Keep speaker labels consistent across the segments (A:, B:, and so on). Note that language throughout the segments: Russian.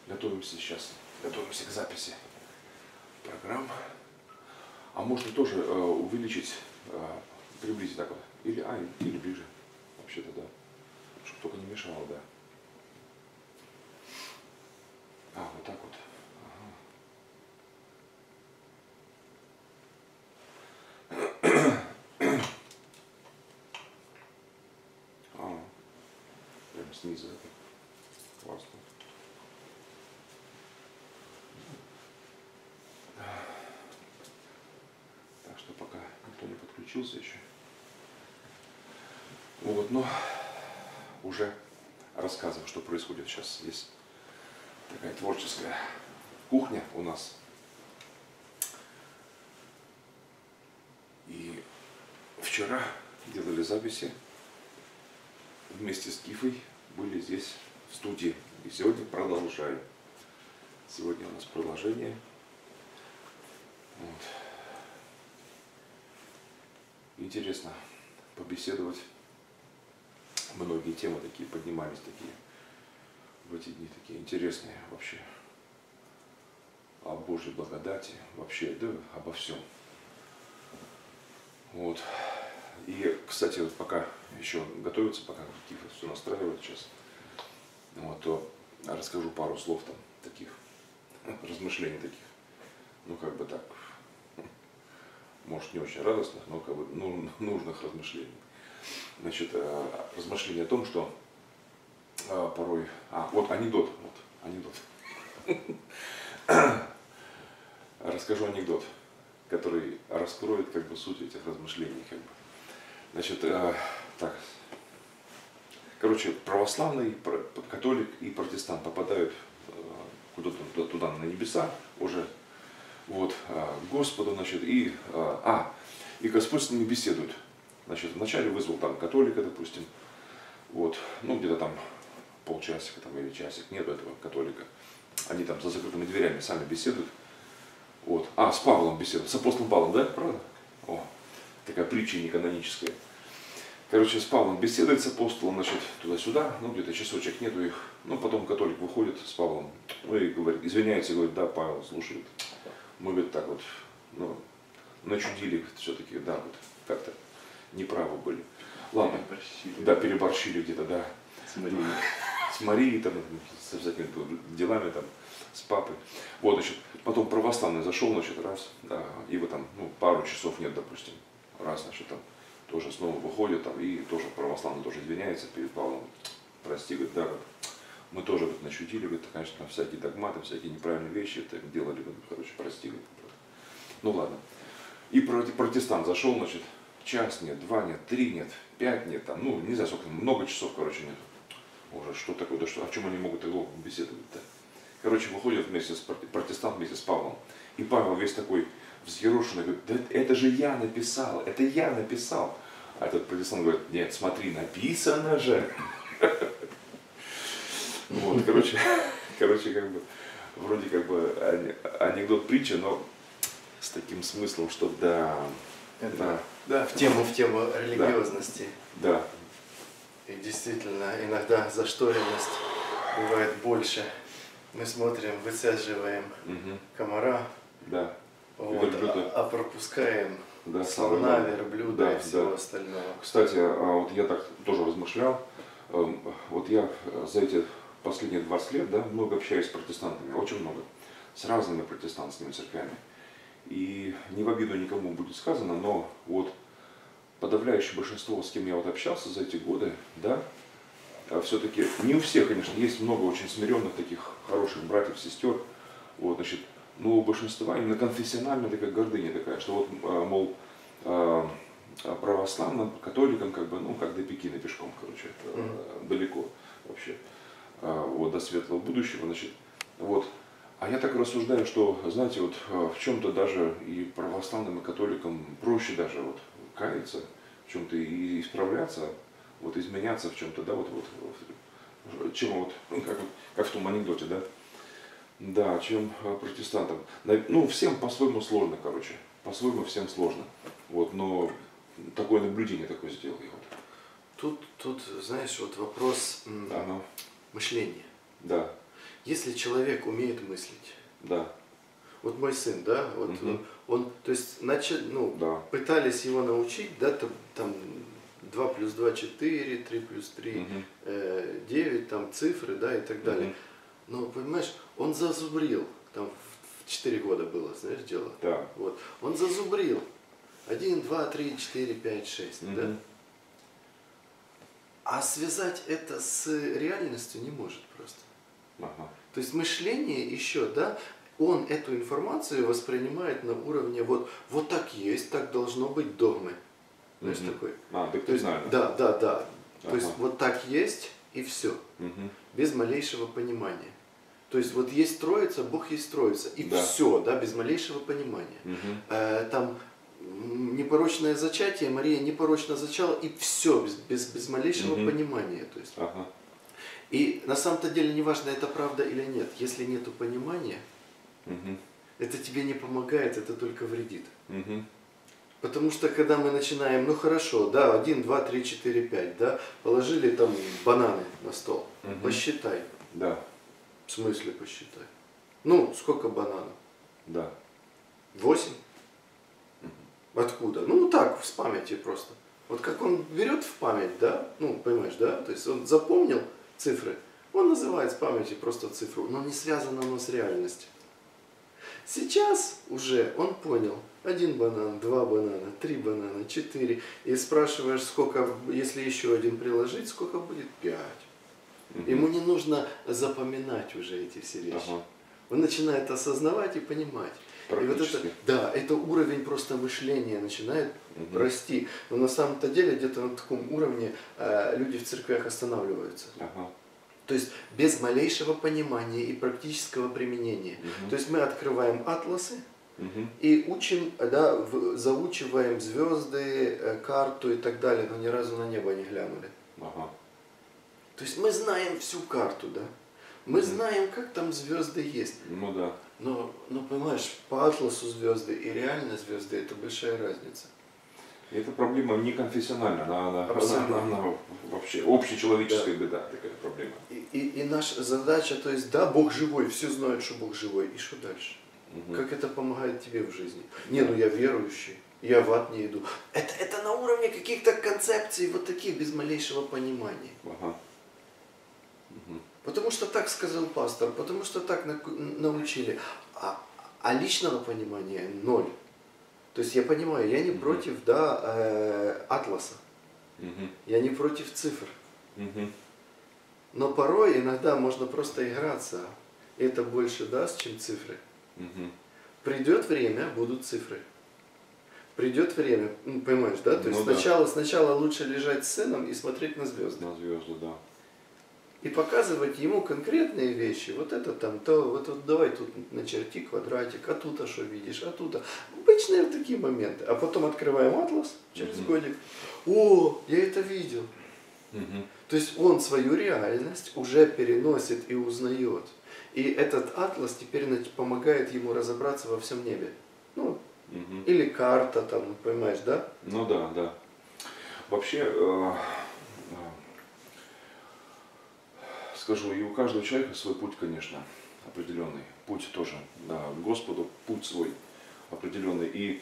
A: готовимся сейчас, готовимся к записи программ. А можно тоже увеличить, приблизить так вот, или ближе, вообще-то, да, чтобы только не мешало, да. Вот так вот. Прямо снизу это. Классно. Так что пока никто не подключился еще. Вот, но уже рассказываю, что происходит сейчас здесь. Такая творческая кухня у нас. И вчера делали записи вместе с Кифой, были здесь в студии. И сегодня продолжаем. Сегодня у нас продолжение. Вот. Интересно побеседовать. Многие темы такие поднимались, такие в эти дни, такие интересные вообще. О Божьей благодати, вообще, да, обо всем. Вот. И, кстати, вот пока еще готовится, пока Кифа все настраивает сейчас, вот, то расскажу пару слов там таких, размышлений таких, ну как бы так, может не очень радостных, но как бы нужных размышлений. Значит, размышления о том, что порой, вот анекдот, расскажу анекдот, который раскроет как бы суть этих размышлений, как бы. Значит, так, короче, православный, католик и протестант попадают куда-то туда на небеса уже, вот, к Господу, значит, и Господь с ними беседует. Значит, вначале вызвал там католика, допустим, вот, ну где-то там полчасика там, или часик, нет этого католика. Они там за закрытыми дверями сами беседуют. Вот. С Павлом беседуют, с апостолом Павлом, да, правда? Такая притча неканоническая. Короче, с Павлом беседует, с апостолом, значит, туда-сюда, ну где-то часочек нету их. Ну потом католик выходит с Павлом, ну и говорит, извиняется, говорит, да, Павел слушает. Мы, говорит, так вот, ну, начудили все-таки, да, вот, как-то неправы были. Ладно, переборщили где-то, да. С Марией, там, со всякими делами, там, с папой. Вот, значит, потом православный зашел, значит, раз, да, его там, ну, пару часов нет, допустим, раз, значит, там, тоже снова выходит, там, и тоже православный тоже извиняется перед Павлом, прости, говорит, да, говорит, мы тоже, говорит, начудили, говорит, конечно, всякие догматы, всякие неправильные вещи так делали, говорит, короче, прости, говорит. Ну, ладно. И протестант зашел, значит, час нет, 2 нет, 3 нет, 5 нет, там, ну, не знаю, сколько, много часов, короче, нет. Уже что такое, да что, о чем они могут его беседовать-то? Короче, выходит вместе с протестант вместе с Павлом. И Павел весь такой взъерошенный, говорит, да это же я написал, это я написал. А этот протестант говорит, нет, смотри, написано же. Вот, короче, как бы, вроде как бы анекдот притча, но с таким смыслом, что да.
B: Да, в тему религиозности.
A: Да.
B: И действительно, иногда зашторенность бывает больше. Мы смотрим, выцеживаем комара,
A: да.
B: Вот, а пропускаем слона, верблюда и всего остального.
A: Кстати, вот я так тоже размышлял. Вот я за эти последние 20 лет, да, много общаюсь с протестантами, очень много, с разными протестантскими церквями. И не в обиду никому будет сказано, но вот подавляющее большинство, с кем я вот общался за эти годы, да, все-таки не у всех, конечно, есть много очень смиренных таких хороших братьев, сестер, вот, значит, но у большинства именно конфессиональная такая гордыня такая, что вот, мол, православным, католикам, как бы, ну, как до Пекина пешком, короче, это далеко вообще, вот, до светлого будущего, значит, вот. А я так рассуждаю, что, знаете, вот в чем-то даже и православным, и католикам проще даже вот каяться, в чем-то и исправляться, вот изменяться в чем-то, да, вот, чем вот, как в том анекдоте, да, да, чем протестантам. Ну, всем по-своему сложно, короче, по-своему всем сложно, вот, но такое наблюдение такое сделал я вот.
B: Тут, знаешь, вот вопрос мышления.
A: Да.
B: Если человек умеет мыслить,
A: Да.
B: вот мой сын, да, вот он, то есть,
A: Да.
B: пытались его научить, да, там 2 плюс 2 4, 3 плюс 3 9, там цифры, да, и так далее. Но, понимаешь, он зазубрил, там в 4 года было, знаешь, дело.
A: Да.
B: Вот. Он зазубрил. 1, 2, 3, 4, 5, 6, да? А связать это с реальностью не может просто.
A: Ага.
B: То есть мышление еще, да, он эту информацию воспринимает на уровне вот так есть, так должно быть, догмы. Знаешь, такой.
A: Так
B: то есть, да.
A: Ага.
B: То есть вот так есть и все. Без малейшего понимания. То есть вот есть Троица, Бог есть Троица. И все, да, без малейшего понимания. Там непорочное зачатие, Мария непорочно зачала, и все, без малейшего понимания. То есть. И на самом-то деле не важно, это правда или нет. Если нету понимания, это тебе не помогает, это только вредит. Потому что когда мы начинаем, ну хорошо, да, 1, 2, 3, 4, 5, да, положили там бананы на стол, посчитай.
A: Да.
B: В смысле посчитай? Ну, сколько бананов?
A: Да.
B: 8? Откуда? Ну так, с памяти просто. Вот как он берет в память, да, ну понимаешь, да, то есть он запомнил цифры, он называет с памяти просто цифру, но не связано оно с реальностью. Сейчас уже он понял, 1 банан, 2 банана, 3 банана, 4, и спрашиваешь, сколько, если еще один приложить, сколько будет? 5. Ему не нужно запоминать уже эти все вещи. Он начинает осознавать и понимать. И вот это, да, это уровень просто мышления начинает расти. Но на самом-то деле где-то на таком уровне люди в церквях останавливаются. То есть без малейшего понимания и практического применения. То есть мы открываем атласы и учим, да, заучиваем звезды, карту и так далее, но ни разу на небо не глянули. То есть мы знаем всю карту, да? Мы знаем, как там звезды есть.
A: Ну да.
B: Но понимаешь, по атласу звезды и реально звезды это большая разница.
A: И эта проблема не конфессиональная, она вообще общечеловеческая беда, такая проблема.
B: И наша задача, то есть, да, Бог живой, все знают, что Бог живой, и что дальше? Как это помогает тебе в жизни? Не, ну я верующий, я в ад не иду. Это на уровне каких-то концепций, вот таких, без малейшего понимания. Потому что так сказал пастор, потому что так научили. А личного понимания ноль. То есть я понимаю, я не против, да, атласа. Я не против цифр. Но порой иногда можно просто играться. И это больше даст, чем цифры. Придет время, будут цифры. Придет время, ну, понимаешь, да? То есть сначала лучше лежать с сыном и смотреть на звезды.
A: На звезды, да.
B: И показывать ему конкретные вещи. Вот это там, то, вот давай тут начерти квадратик, а тут что видишь, а тут. Обычные такие моменты. А потом открываем атлас через годик. О, я это видел. То есть он свою реальность уже переносит и узнает. И этот атлас теперь помогает ему разобраться во всем небе. Ну, или карта там, понимаешь, да?
A: Ну да, да. Вообще, скажу, и у каждого человека свой путь, конечно, определенный. Путь тоже, да, к Господу, путь свой определенный. И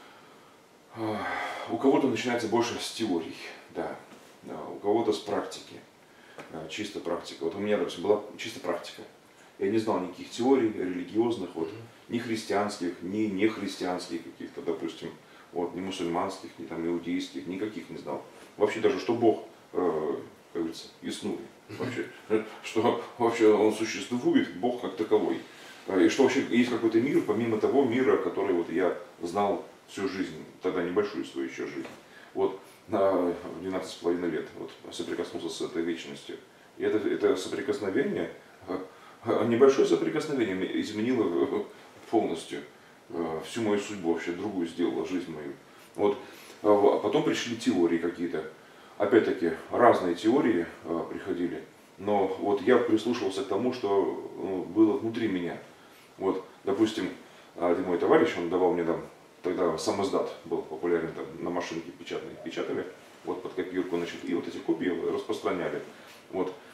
A: у кого-то начинается больше с теорий, да, у кого-то с практики, чисто практика. Вот у меня, допустим, была чисто практика. Я не знал никаких теорий религиозных, вот, ни христианских, ни нехристианских каких-то, допустим, вот, ни мусульманских, ни там иудейских, никаких не знал. Вообще даже, что Бог, как говорится, иснует. Вообще, что вообще он существует, Бог как таковой. И что вообще есть какой-то мир, помимо того мира, который вот я знал всю жизнь, тогда небольшую свою еще жизнь. Вот на 12,5 лет вот, соприкоснулся с этой вечностью. И это соприкосновение, небольшое соприкосновение изменило полностью всю мою судьбу, вообще другую сделало жизнь мою. Вот. А потом пришли теории какие-то. Опять-таки, разные теории приходили, но вот я прислушивался к тому, что было внутри меня. Вот, допустим, один мой товарищ, он давал мне там, тогда самиздат был популярен, там, на машинке печатной печатали, вот под копирку, значит, и вот эти копии распространяли. Вот.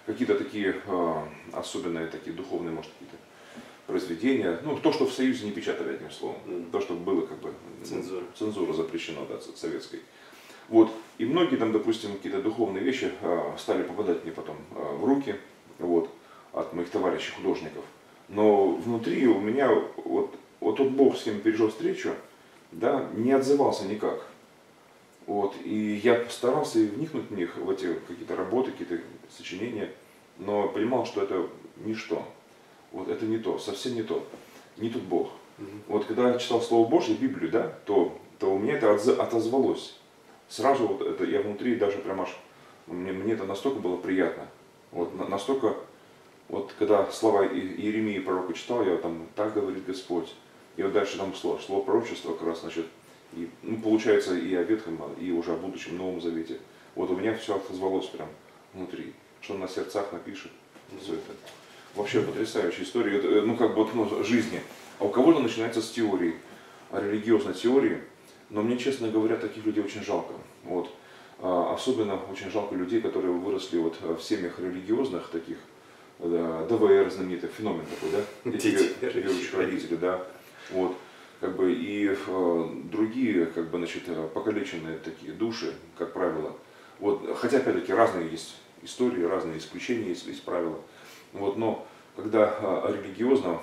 A: какие-то такие особенные такие духовные, может, какие-то произведения, ну, то, что в Союзе не печатали, одним словом, то, что было как бы цензура запрещена, да, советской. Вот, и многие там, допустим, какие-то духовные вещи стали попадать мне потом в руки, вот, от моих товарищей художников. Но внутри у меня вот тот Бог, с кем я пережил встречу, да, не отзывался никак. Вот, и я старался вникнуть в них, в эти какие-то работы, какие-то сочинения, но понимал, что это ничто. Вот это не то, совсем не то, не тот Бог. Вот когда я читал Слово Божье, Библию, да, то у меня это отозвалось. Сразу вот это я внутри даже прям аж, мне это настолько было приятно. Вот настолько, вот когда слова Иеремии пророка читал, я там так говорит Господь. И вот дальше там слово пророчества как раз, значит, и, ну, получается и о Ветхом, и уже о будущем Новом Завете. Вот у меня все отозвалось прям внутри, что он на сердцах напишет, все это. Вообще потрясающая история, это, ну как бы ну, жизни. А у кого-то начинается с теории, религиозной теории, но мне, честно говоря, таких людей очень жалко. Вот. Особенно очень жалко людей, которые выросли вот в семьях религиозных таких, ДВР знаменитый феномен такой, да? Эти верующие родители, да. Вот. Как бы и другие, как бы, значит, покалеченные такие души, как правило. Вот, хотя, опять-таки, разные есть истории, разные исключения есть правила. Вот, но когда религиозно,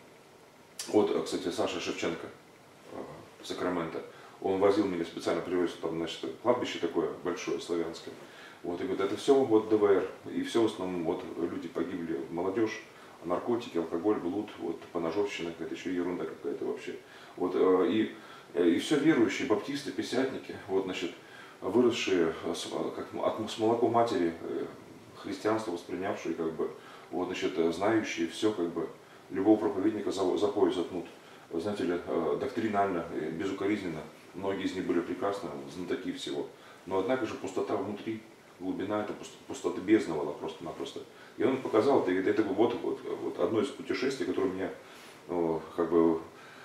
A: вот, кстати, Саша Шевченко, Сакраменто, он возил меня специально, привез там, значит, кладбище такое большое, славянское. Вот, и говорит, это все вот ДВР, и все в основном вот люди погибли, молодежь, наркотики, алкоголь, блуд, вот, поножовщина какая-то, еще ерунда какая-то вообще. Вот, и все верующие, баптисты, пятидесятники, вот, значит, выросшие с молоком матери, христианство воспринявшие, как бы, вот, значит, знающие все, как бы, любого проповедника за пояс заткнут. Вы знаете ли, доктринально, безукоризненно, многие из них были прекрасны, знатоки всего. Но однако же пустота внутри, глубина, это пустота бездна была просто-напросто. И он показал, это вот одно из путешествий, которое меня, как бы,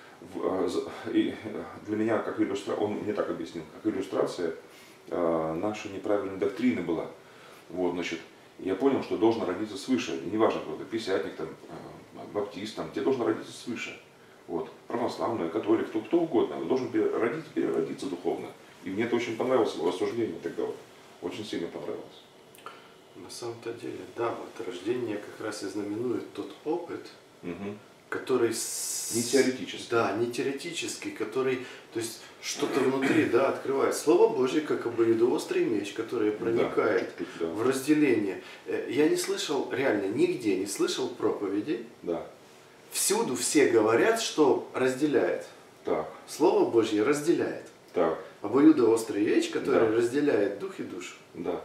A: для меня, как иллюстрация, он мне так объяснил, как иллюстрация нашей неправильной доктрины была. Вот, значит, я понял, что должен родиться свыше. И неважно, кто ты, пятидесятник, там, баптист, там, тебе должен родиться свыше. Вот, православный, католик, кто угодно, должен переродиться духовно. И мне это очень понравилось, его рассуждение тогда вот, очень сильно понравилось.
B: На самом-то деле, да, вот рождение как раз и знаменует тот опыт, который...
A: Не теоретический.
B: Да, не теоретический, который, то есть что-то внутри, да, открывает. Слово Божье, как обоюдоострый меч, который проникает в разделение. Я не слышал, реально, нигде не слышал проповедей.
A: Да.
B: Всюду все говорят, что разделяет.
A: Так.
B: Слово Божье разделяет.
A: Так.
B: Обоюдоострый меч, который разделяет дух и душу.
A: Да.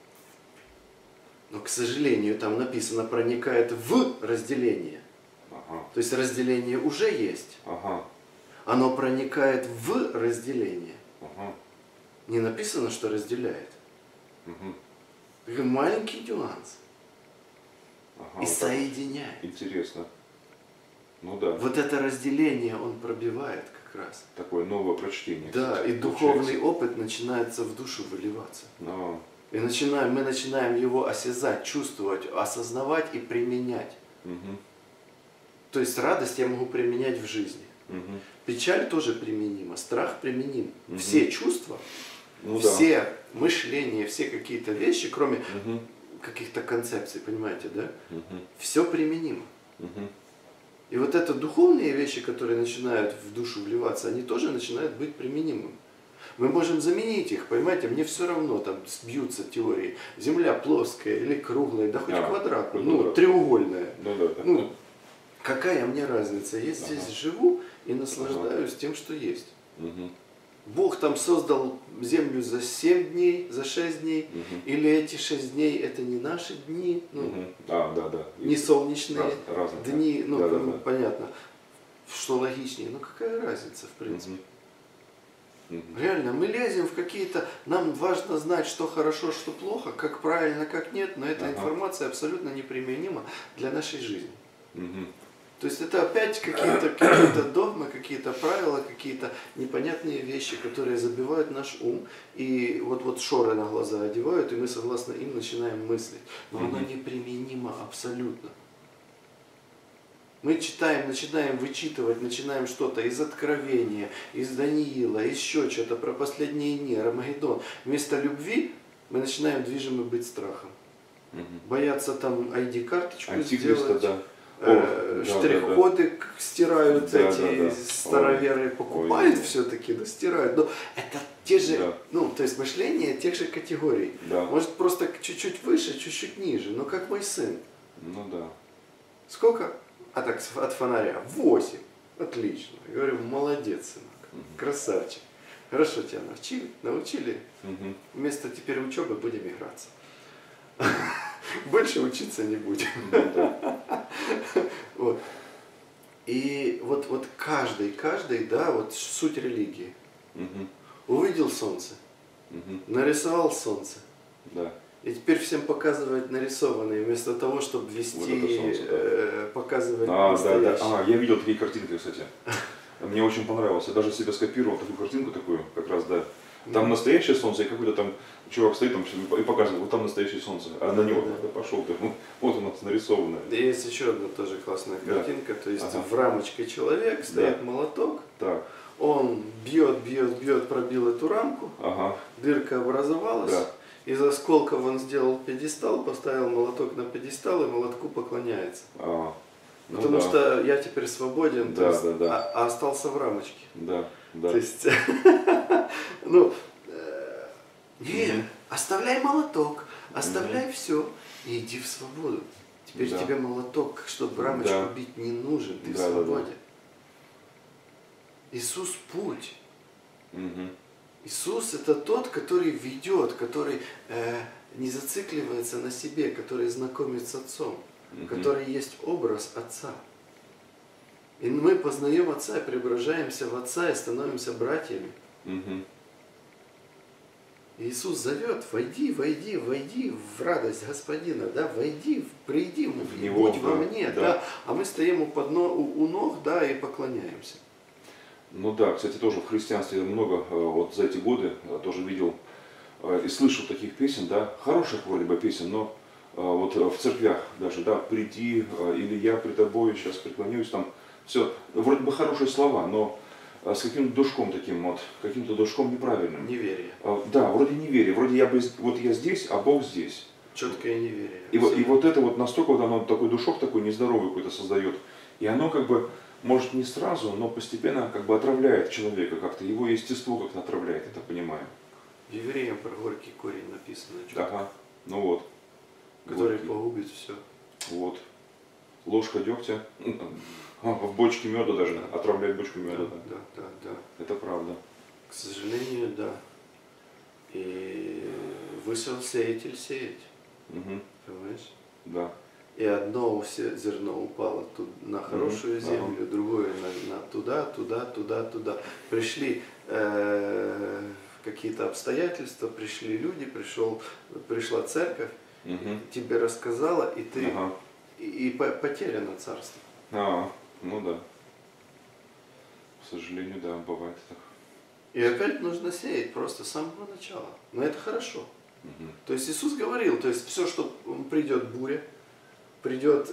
B: Но, к сожалению, там написано проникает в разделение.
A: Ага.
B: То есть разделение уже есть.
A: Ага.
B: Оно проникает в разделение.
A: Ага.
B: Не написано, что разделяет.
A: Угу.
B: Такой маленький нюанс.
A: Ага,
B: И
A: вот
B: соединяет.
A: Интересно. Ну да.
B: Вот это разделение он пробивает как раз.
A: Такое новое прочтение.
B: Да,
A: кстати,
B: и духовный опыт начинается в душу выливаться.
A: Но...
B: И мы начинаем его осязать, чувствовать, осознавать и применять.
A: Угу.
B: То есть радость я могу применять в жизни.
A: Угу.
B: Печаль тоже применима, страх применим.
A: Угу.
B: Все чувства, все мышления, все какие-то вещи, кроме каких-то концепций, понимаете, да? Все применимо. И вот это духовные вещи, которые начинают в душу вливаться, они тоже начинают быть применимыми. Мы можем заменить их, понимаете, мне все равно, там сбьются теории. Земля плоская или круглая, да хоть квадратная, ну треугольная. Ну, какая мне разница? Я здесь живу и наслаждаюсь тем, что есть. Бог там создал землю за 7 дней, за 6 дней, или эти 6 дней это не наши дни, ну, не солнечные дни, ну понятно, что логичнее, но какая разница в принципе. Реально, мы лезем в какие-то, нам важно знать, что хорошо, что плохо, как правильно, как нет, но эта информация абсолютно неприменима для нашей жизни. То есть это опять какие-то догмы, какие-то правила, какие-то непонятные вещи, которые забивают наш ум. И вот шоры на глаза одевают, и мы согласно им начинаем мыслить. Но оно неприменимо абсолютно. Мы читаем, начинаем вычитывать, начинаем что-то из Откровения, из Даниила, еще что-то про последние дни, Армагеддон. Вместо любви мы начинаем движимы быть страхом. Бояться там ID-карточку сделать.
A: Да.
B: Штрих-коды стирают староверы, покупают все-таки, да, стирают. Но это те же, то есть мышление тех же категорий.
A: Да.
B: Может просто чуть-чуть выше, чуть-чуть ниже, но как мой сын.
A: Ну да.
B: Сколько? А так от фонаря. 8. Отлично. Я говорю, молодец, сынок. Красавчик. Хорошо тебя научили. Вместо теперь учебы будем играться. Больше учиться не будем. Вот. И вот каждый, да, вот суть религии. Увидел солнце, нарисовал солнце.
A: Да.
B: И теперь всем показывать нарисованные, вместо того, чтобы вести,
A: Вот солнце,
B: показывать
A: настоящее. Я видел такие картинки, кстати. Мне очень понравилось. Я даже себе скопировал такую картинку, такую, как раз, да. Там настоящее солнце, и какой-то там чувак стоит там и показывает, вот там настоящее солнце. А на него пошел ты. Вот у нас нарисованное.
B: Есть еще одна тоже классная картинка. То есть в рамочке человек, стоит молоток.
A: Так.
B: Он бьет, пробил эту рамку. Дырка образовалась.
A: Да.
B: Из осколков он сделал пьедестал, поставил молоток на пьедестал и молотку поклоняется. Потому что я теперь свободен, а остался в рамочке.
A: Да.
B: То есть, оставляй молоток, оставляй все и иди в свободу. Теперь тебе молоток, чтобы рамочку бить, не нужен, ты в свободе. Иисус путь. Иисус это тот, который ведет, который не зацикливается на себе, который знакомит с Отцом, который есть образ Отца. И мы познаем Отца, преображаемся в Отца и становимся братьями. Иисус зовет, войди в радость Господина, да, войди, приди, будь во мне, да. А мы стоим у ног, да, и поклоняемся.
A: Ну да, кстати, тоже в христианстве много, вот за эти годы тоже видел и слышал таких песен, да, хороших вроде бы песен, но вот в церквях даже, да, приди, или я при тобой сейчас преклонюсь, там все, вроде бы хорошие слова, но с каким-то душком таким, вот, каким-то душком неправильным.
B: Неверие.
A: Да, вроде неверие, вроде я здесь, а Бог здесь.
B: Четкое неверие.
A: И вот это вот настолько вот оно такой душок такой нездоровый какой-то создает, и оно как бы, может не сразу, но постепенно как бы отравляет человека, как-то его естество как-то отравляет, это понимаю.
B: Евреям про горький корень написано.
A: Ага, ну вот.
B: Который погубит все.
A: Вот. Ложка дегтя, в бочке меда даже, отравляет бочку меда.
B: Да.
A: Это правда.
B: К сожалению, да. И высел сеятель сеять. Понимаешь?
A: Да.
B: И одно зерно упало на хорошую землю, другое на туда. Пришли какие-то обстоятельства, пришли люди, пришла церковь, тебе рассказала, и ты и потеряно царство.
A: Ну да. К сожалению, да, бывает так.
B: И опять нужно сеять просто с самого начала. Но это хорошо. То есть Иисус говорил, то есть все, что придет буря, придет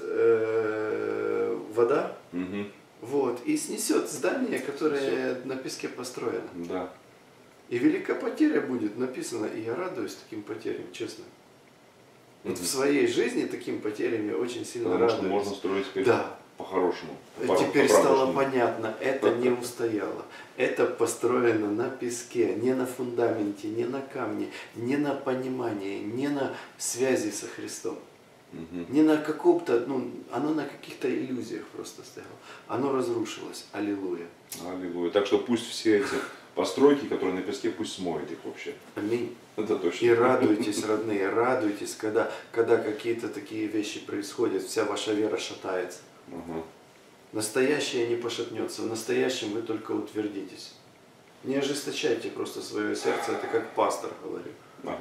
B: вода, вот, и снесет здание, которое на песке построено.
A: Да.
B: И велика потеря будет, написано, и я радуюсь таким потерям, честно. Вот в своей жизни таким потерям я очень сильно радуюсь.
A: Потому что можно строить теперь по-хорошему.
B: Теперь стало понятно, это не устояло. Это построено на песке, не на фундаменте, не на камне, не на понимании, не на связи со Христом. Не на каком-то, оно на каких-то иллюзиях просто стояло. Оно разрушилось. Аллилуйя.
A: Аллилуйя. Так что пусть все эти постройки, которые на песке, пусть смоет их вообще.
B: Аминь.
A: Это точно.
B: И радуйтесь, родные, радуйтесь, когда какие-то такие вещи происходят, вся ваша вера шатается. Настоящее не пошатнется, в настоящем вы только утвердитесь. Не ожесточайте просто свое сердце, это как пастор говорю.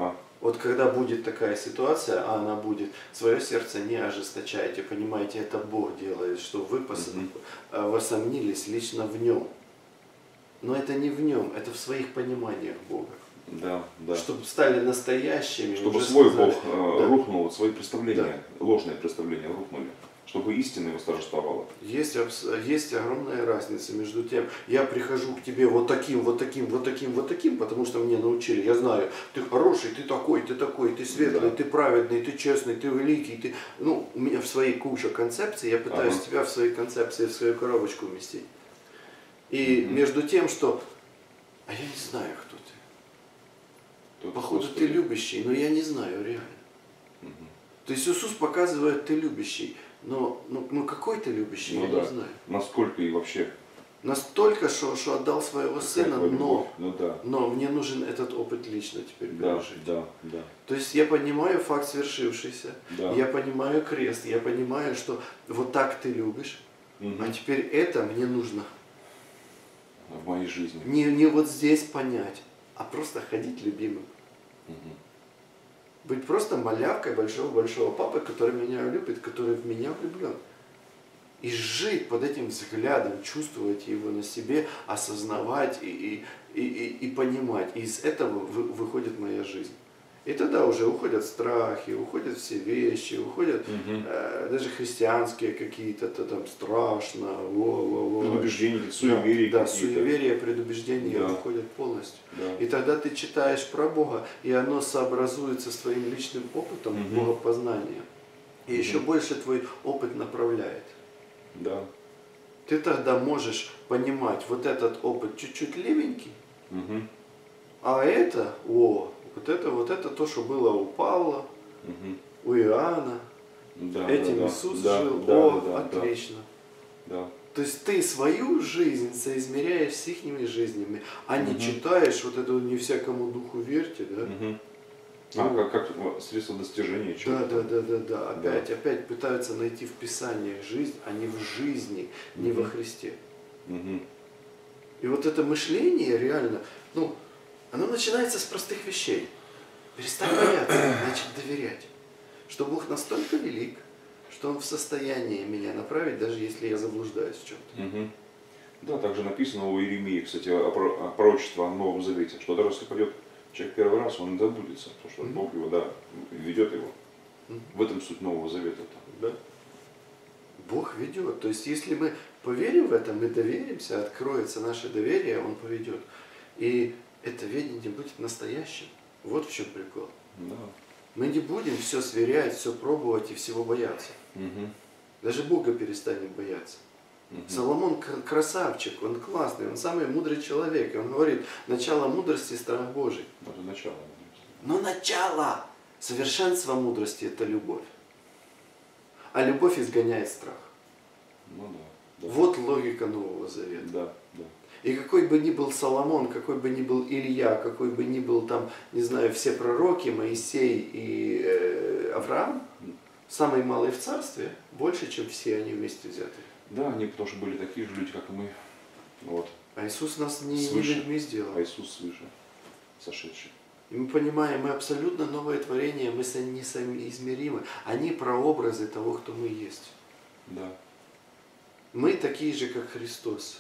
B: Вот когда будет такая ситуация, а она будет, свое сердце не ожесточайте, понимаете, это Бог делает, чтобы вы возомнились лично в Нем. Но это не в Нем, это в своих пониманиях Бога.
A: Да, да.
B: Чтобы стали настоящими.
A: Чтобы
B: уже
A: свой
B: сказали,
A: Бог
B: да.
A: рухнул, свои представления, ложные представления рухнули. Чтобы истина восторжествовала.
B: Есть огромная разница между тем, я прихожу к тебе вот таким, вот таким, вот таким, вот таким, потому что мне научили, я знаю, ты хороший, ты такой, ты светлый,
A: Да.
B: ты праведный, ты честный, ты великий, ты... Ну, у меня в своей куче концепций, я пытаюсь тебя в своей концепции, в свою коробочку вместить. И между тем, что, а я не знаю, кто ты. Походу, ты любящий, но я не знаю реально. То есть Иисус показывает, ты любящий. Но какой ты любящий, я не знаю.
A: Насколько и вообще.
B: Настолько, что отдал своего сына,
A: да.
B: но мне нужен этот опыт лично теперь пережить.
A: Да.
B: То есть я понимаю факт свершившийся, я понимаю крест, я понимаю, что вот так ты любишь, а теперь это мне нужно.
A: В моей жизни.
B: Не вот здесь понять, а просто ходить любимым. Быть просто малявкой большого-большого папы, который меня любит, который в меня влюблен. И жить под этим взглядом, чувствовать его на себе, осознавать и понимать. И из этого выходит моя жизнь. И тогда уже уходят страхи, уходят все вещи, уходят даже христианские какие-то, там страшно,
A: предубеждения, суеверия.
B: Да, суеверия, предубеждения уходят полностью.
A: Да.
B: И тогда ты читаешь про Бога, и оно сообразуется с твоим личным опытом богопознания. И еще больше твой опыт направляет.
A: Да.
B: Ты тогда можешь понимать, вот этот опыт чуть-чуть левенький, а это, вот это то, что было у Павла, у Иоанна, этим Иисус жил, отлично.
A: Да.
B: То есть ты свою жизнь соизмеряешь с их жизнями, а не читаешь вот это «не всякому духу верьте», да?
A: Как средство достижения чего-то.
B: Да. Опять пытаются найти в Писаниях жизнь, а не в жизни, не во Христе. И вот это мышление реально, оно начинается с простых вещей. Перестань бояться, значит доверять. Что Бог настолько велик, что Он в состоянии меня направить, даже если я заблуждаюсь в чем-то.
A: Да, также написано у Иеремии, кстати, пророчество о Новом Завете, что даже если пойдет человек первый раз, он не забудется, потому что Бог его, ведет его. В этом суть Нового Завета.
B: Да. Бог ведет. То есть, если мы поверим в это, мы доверимся, откроется наше доверие, Он поведет. И это ведение будет настоящим. Вот в чем прикол.
A: Да.
B: Мы не будем все сверять, все пробовать и всего бояться. Даже Бога перестанем бояться. Соломон красавчик, он классный, он самый мудрый человек. И он говорит, начало мудрости – страх Божий.
A: Это начало.
B: Но начало совершенства мудрости – это любовь. А любовь изгоняет страх.
A: Да.
B: Вот логика Нового Завета.
A: Да.
B: И какой бы ни был Соломон, какой бы ни был Илья, какой бы ни был там, не знаю, все пророки, Моисей и Авраам, самый малый в царстве, больше, чем все они вместе взятые.
A: Да, они потому что были такие же люди, как и мы. Вот.
B: А Иисус нас не людьми сделал.
A: А Иисус свыше, сошедший.
B: И мы понимаем, мы абсолютно новое творение, мы несоизмеримы. Они прообразы того, кто мы есть.
A: Да.
B: Мы такие же, как Христос.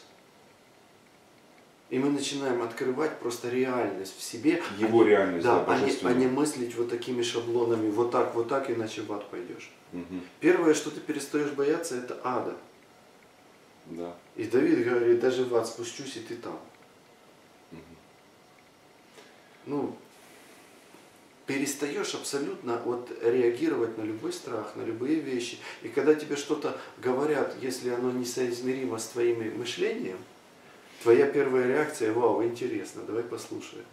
B: И мы начинаем открывать просто реальность в себе.
A: Его реальность, да,
B: а не мыслить вот такими шаблонами, вот так, иначе в ад пойдешь. Первое, что ты перестаешь бояться, это ада.
A: Да.
B: И Давид говорит, даже в ад спущусь, и ты там. Перестаешь абсолютно реагировать на любой страх, на любые вещи. И когда тебе что-то говорят, если оно несоизмеримо с твоим мышлением, твоя первая реакция, вау, интересно, давай послушаем.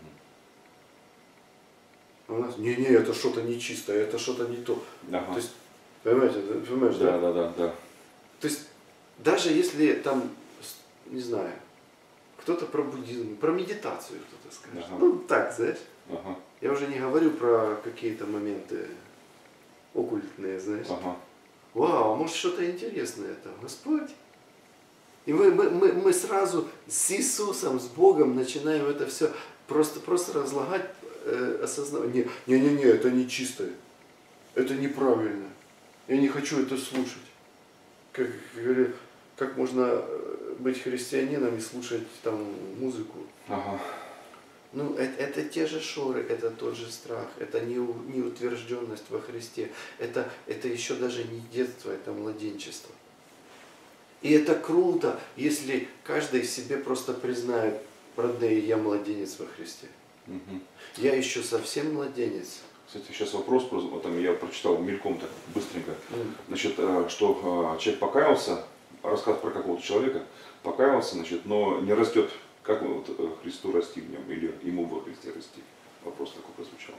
B: А у нас, не, это что-то нечистое, это что-то не то.
A: Ага.
B: То есть, понимаешь, да?
A: Да.
B: То есть, даже если там, не знаю, кто-то про буддизм, про медитацию кто-то скажет.
A: Ага.
B: Так, знаешь.
A: Ага.
B: Я уже не говорю про какие-то моменты оккультные, знаешь.
A: Ага.
B: Вау, может что-то интересное там, Господь. И мы сразу с Иисусом, с Богом начинаем это все Просто разлагать, осознавать. Не, это не чистое. Это неправильно. Я не хочу это слушать. Как можно быть христианином и слушать там музыку?
A: Ага.
B: Ну, это те же шоры, это тот же страх, это неутвержденность во Христе, это еще даже не детство, это младенчество. И это круто, если каждый себе просто признает: родные, я младенец во Христе.
A: Угу.
B: Я еще совсем младенец.
A: Кстати, сейчас вопрос, там я прочитал мельком так быстренько, значит, что человек покаялся, рассказ про какого-то человека, покаялся, значит, но не растет, как вот Христу расти в нем, или ему во Христе расти. Вопрос такой прозвучал.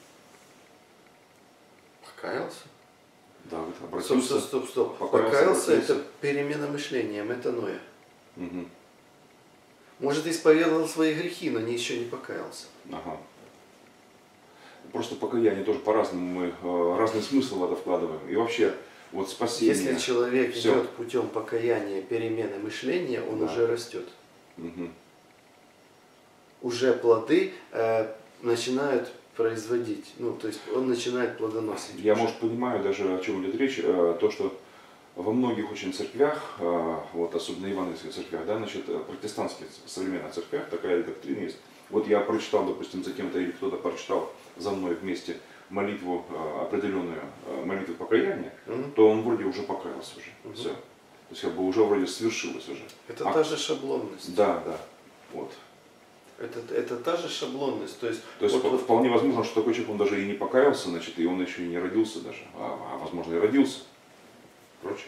B: Покаялся?
A: Да, вот обратился.
B: Стоп.
A: Покаялся,
B: это перемена мышления, метаноя.
A: Угу.
B: Может, исповедовал свои грехи, но еще не покаялся.
A: Ага. Просто покаяние тоже по-разному, мы разный смысл в это вкладываем. И вообще, вот спасение.
B: Если человек
A: всё.
B: идет путем покаяния, перемены мышления, он
A: Да.
B: уже растет.
A: Угу.
B: Уже плоды начинают производить. Ну, то есть он начинает плодоносить.
A: Я, может, понимаю даже, о чем идет речь, то, что во многих очень церквях, вот особенно евангельских церквях, да, значит, протестантских современных церквях такая доктрина есть. Вот я прочитал, допустим, за кем-то или кто-то прочитал за мной вместе молитву, определенную молитву покаяния, то он вроде уже покаялся уже. Все. То есть как бы уже вроде свершилось уже.
B: Это та же шаблонность.
A: Да. Вот.
B: Это та же шаблонность. То есть
A: вполне возможно, что такой человек, он даже и не покаялся, значит, и он еще и не родился даже, а возможно и родился. Прочее.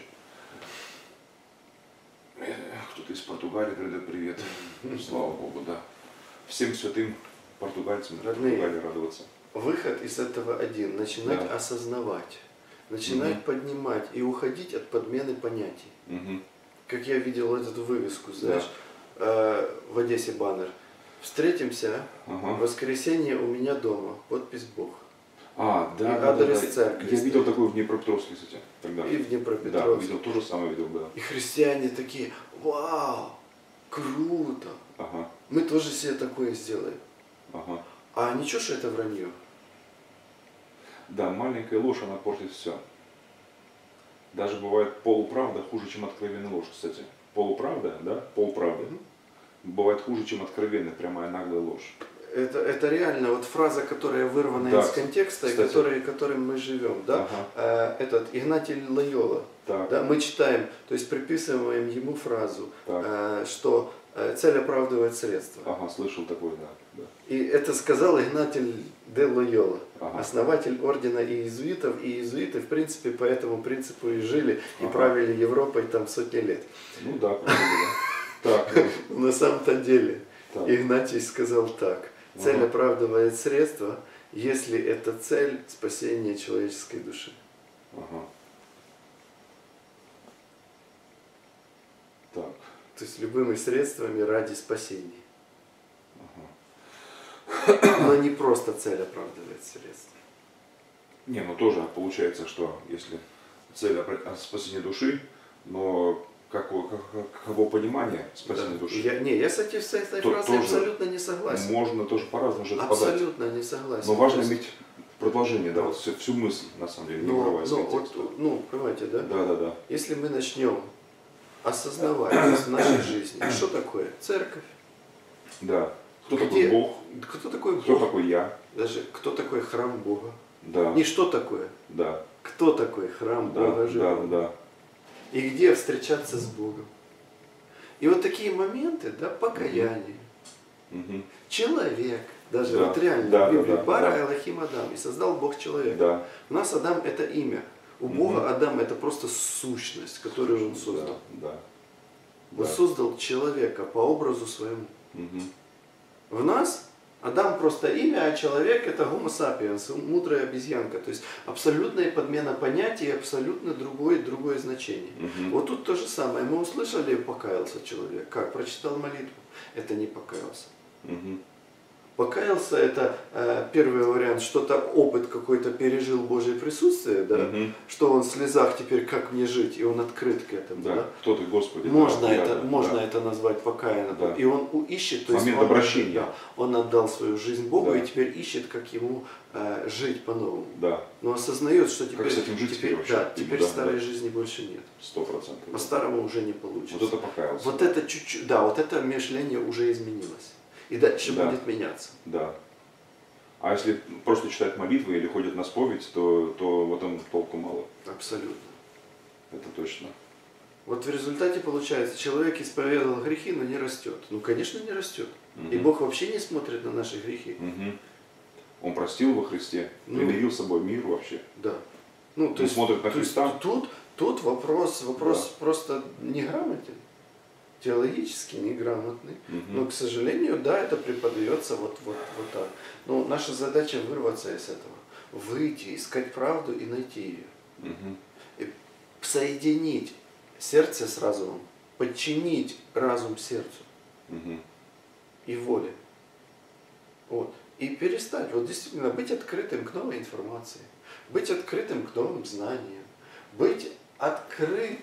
A: Кто-то из Португалии передает привет. Слава Богу, да. Всем святым португальцам в Португалии радоваться.
B: Выход из этого один. Начинать осознавать. Начинать поднимать и уходить от подмены понятий. Как я видел эту вывеску, знаешь, в Одессе баннер. Встретимся в воскресенье у меня дома. Подпись Бог.
A: Да.
B: Адрес церкви.
A: Я видел такое в Днепропетровске, кстати, тогда.
B: И в Днепропетровске.
A: Да, видел, то же самое видел, да.
B: И христиане такие: вау, круто. Мы тоже себе такое сделаем. А ничего, что это вранье?
A: Да, маленькая ложь, она портит все. Даже бывает полуправда хуже, чем откровенная ложь, кстати. Полуправда, да? Полправда. Бывает хуже, чем откровенная, прямая наглая ложь.
B: Это реально вот фраза, которая вырвана из контекста, которым мы живем. Да? Этот Игнатий Лойола. Да, мы читаем, то есть приписываем ему фразу, что цель оправдывает средства.
A: Слышал такое, да.
B: И это сказал Игнатий де Лойола, основатель ордена иезуитов. И иезуиты, в принципе, по этому принципу и жили, и правили Европой там сотни лет.
A: Ну да, правильно, да. Так.
B: На самом-то деле, Игнатий сказал так: цель оправдывает средства, если это цель спасения человеческой души.
A: Так.
B: То есть любыми средствами ради спасения. Но не просто цель оправдывает средства.
A: Не, ну тоже получается, что если цель спасения души, но каково понимание спасения души?
B: Я с этой фразой абсолютно не согласен.
A: Можно тоже по-разному же подать.
B: Абсолютно не согласен.
A: Но важно иметь продолжение, да, вот всю мысль, на самом деле, не вырывая из контекста.
B: Понимаете, да?
A: Да.
B: Если мы начнем осознавать в нашей жизни, что такое церковь?
A: Да. Кто такой Бог?
B: Кто такой Бог?
A: Кто такой я?
B: Даже кто такой храм Бога?
A: Да.
B: Не что такое?
A: Да.
B: Кто такой храм Бога живого?
A: Да.
B: И где встречаться с Богом? И вот такие моменты, да, покаяние. Человек, даже вот реально в Библии, Бара Элохим Адам, и создал Бог человека.
A: Да.
B: У нас Адам это имя. У Бога Адам это просто сущность, которую Он создал. Он создал человека по образу своему. В нас Адам просто имя, а человек это Homo sapiens, мудрая обезьянка. То есть абсолютная подмена понятий, абсолютно другое значение. Вот тут то же самое. Мы услышали, покаялся человек. Как? Прочитал молитву. Это не покаялся. Покаялся это первый вариант, что-то опыт какой-то пережил Божье присутствие, да, что он в слезах теперь как мне жить, и он открыт к этому.
A: Да.
B: Да?
A: Кто ты, Господи?
B: Можно,
A: да,
B: это,
A: да,
B: можно
A: да.
B: это назвать покаянным.
A: Да.
B: И он ищет, то есть
A: Момент
B: он,
A: обращения.
B: да, он отдал свою жизнь Богу
A: Да.
B: и теперь ищет, как ему жить по-новому.
A: Да,
B: Но осознает, что теперь,
A: с этим жить теперь вообще?
B: да, теперь
A: Да,
B: старой
A: да.
B: жизни больше нет.
A: 100%.
B: По-старому уже не получится.
A: Вот это покаялся.
B: Вот это чуть-чуть, да, вот это мышление уже изменилось. И дальше
A: Да.
B: будет меняться.
A: Да. А если просто читать молитвы или ходят на споведь, то в этом толку мало.
B: Абсолютно.
A: Это точно.
B: Вот в результате получается, человек исповедовал грехи, но не растет. Ну, конечно, не растет. И
A: Мгм.
B: Бог вообще не смотрит на наши грехи.
A: Мгм. Он простил во Христе,
B: Ну.
A: примирил с собой мир вообще.
B: Да. Ну,
A: Он смотрит на
B: то есть
A: Христа.
B: тут вопрос
A: Да.
B: просто неграмотен. Теологически неграмотный.
A: Мгм.
B: Но, к сожалению, да, это преподается вот так. Но наша задача вырваться из этого. Выйти, искать правду и найти ее.
A: Мгм.
B: Соединить сердце с разумом. Подчинить разум сердцу
A: Мгм.
B: и воле. Вот. И перестать, вот действительно, быть открытым к новой информации. Быть открытым к новым знаниям. Быть открытым.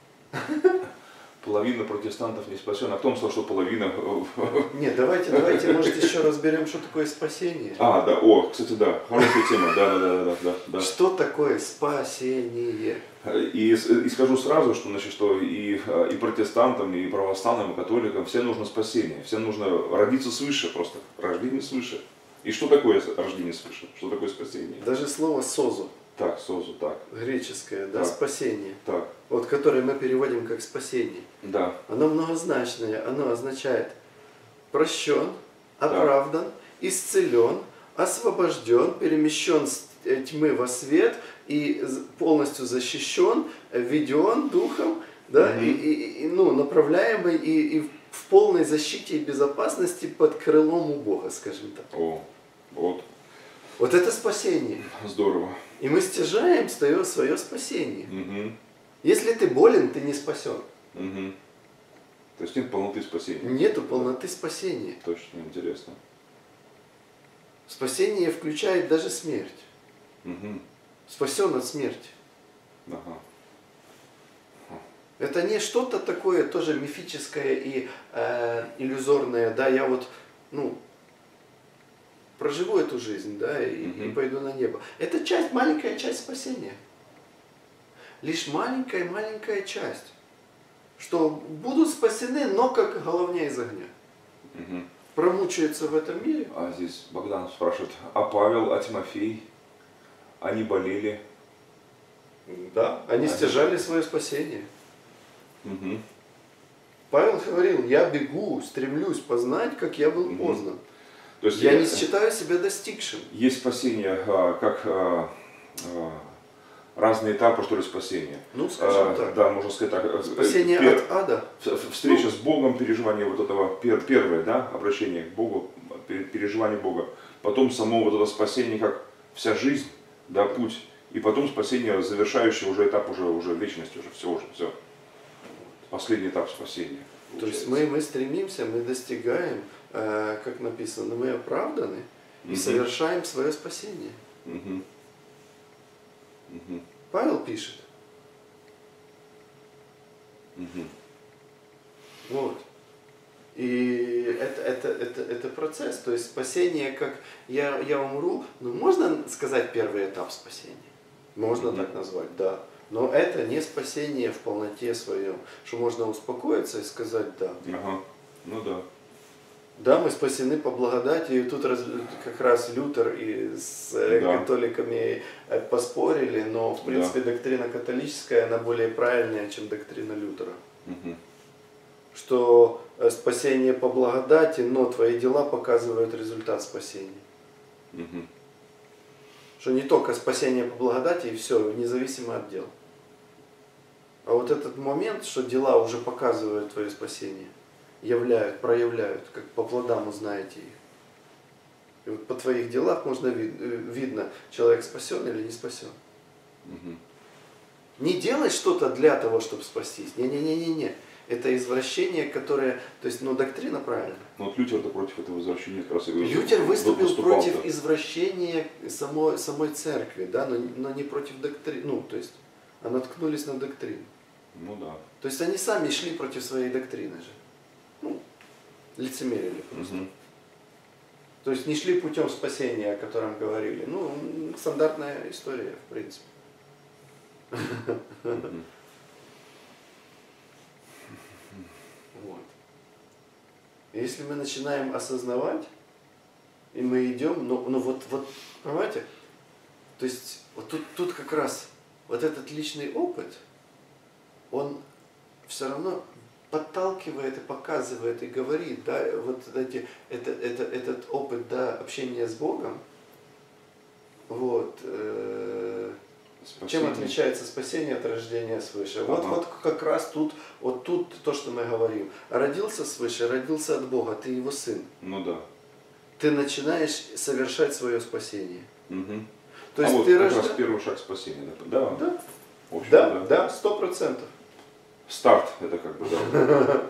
A: Половина протестантов не спасена. А кто вам сказал, что половина...
B: Нет, давайте, может, еще разберем, что такое спасение.
A: А, да, кстати, да, хорошая тема, да.
B: Что такое спасение?
A: И скажу сразу, что, значит, что и протестантам, и православным, и католикам все нужно спасение, всем нужно родиться свыше просто, рождение свыше. И что такое рождение свыше? Что такое спасение?
B: Даже слово «созу»,
A: Так, созу, так,
B: греческое, да,
A: Так.
B: спасение,
A: так,
B: вот которое мы переводим как спасение,
A: да,
B: оно многозначное, оно означает прощен, оправдан, исцелен, освобожден, перемещен с тьмы во свет и полностью защищен, введен духом, да, и направляемый и в полной защите и безопасности под крылом у Бога, скажем так.
A: вот,
B: Вот это спасение.
A: здорово.
B: И мы стяжаем свое спасение.
A: Мгм,
B: Если ты болен, ты не спасен.
A: мгм. То есть нет полноты спасения.
B: Нету полноты спасения.
A: Точно, интересно.
B: Спасение включает даже смерть.
A: Мгм,
B: Спасен от смерти.
A: ага.
B: Это не что-то такое тоже мифическое и иллюзорное, да, я вот, проживу эту жизнь, да, и пойду на небо. Это маленькая часть спасения. Лишь маленькая часть. Что будут спасены, но как головня из огня.
A: Мгм.
B: Промучаются в этом мире.
A: А здесь Богдан спрашивает, а Павел, а Тимофей, они болели?
B: Да, они стяжали свое спасение.
A: Мгм.
B: Павел говорил, я бегу, стремлюсь познать, как я был познан.
A: То есть
B: Я не считаю себя достигшим.
A: есть спасение, как разные этапы, что ли, спасения.
B: Ну, скажем так.
A: Да, можно сказать так.
B: Спасение от ада.
A: Встреча с Богом, переживание вот этого, первое, да, обращение к Богу, переживание Бога. Потом само вот это спасение, как вся жизнь, да, путь. И потом спасение, завершающий уже этап, уже вечности, все. Последний этап спасения.
B: То есть мы стремимся, мы достигаем, как написано, мы оправданы и совершаем свое спасение.
A: Мгм. Мгм.
B: Павел пишет.
A: Мгм.
B: Вот. И это процесс. То есть спасение, как я умру, можно сказать первый этап спасения. Можно так назвать, да. Но это не спасение в полноте своем, что можно успокоиться и сказать да.
A: Ага. Ну да.
B: Да, мы спасены по благодати, и тут как раз Лютер и с католиками поспорили, но в принципе доктрина католическая, она более правильная, чем доктрина Лютера.
A: Мгм.
B: Что спасение по благодати, но твои дела показывают результат спасения.
A: Мгм.
B: Что не только спасение по благодати и все, независимо от дел. А вот этот момент, что дела уже показывают твое спасение, проявляют, как по плодам узнаете их. И вот по твоих делах можно видно, человек спасен или не спасен.
A: Мгм.
B: Не делать что-то для того, чтобы спастись. Не. это извращение, которое, то есть, ну, доктрина правильная.
A: Но вот Лютер-то против этого возвращения как раз и
B: Лютер выступил
A: выступал,
B: против
A: да.
B: извращения самой церкви, да, но не против доктрины, ну, то есть, а наткнулись на доктрину.
A: Ну да.
B: То есть они сами шли против своей доктрины же. Ну, лицемерили просто.
A: Мгм.
B: То есть не шли путем спасения, о котором говорили. Ну, стандартная история, в принципе.
A: Мгм.
B: Вот. Если мы начинаем осознавать, и мы идем, ну вот, понимаете, то есть вот тут как раз вот этот личный опыт, он все равно подталкивает и показывает и говорит, да, вот этот опыт, да, общения с Богом, вот, чем
A: Спасение.
B: отличается спасение от рождения свыше?
A: Ага.
B: Вот как раз тут то, что мы говорим. Родился свыше, родился от Бога, ты его сын.
A: Ну да.
B: Ты начинаешь совершать свое спасение.
A: Мгм.
B: То есть
A: вот
B: ты
A: как раз первый шаг спасения. Да.
B: Да,
A: В общем,
B: да, 100%.
A: Старт это как бы, да.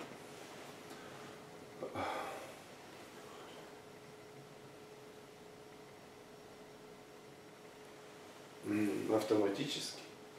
B: Автоматически.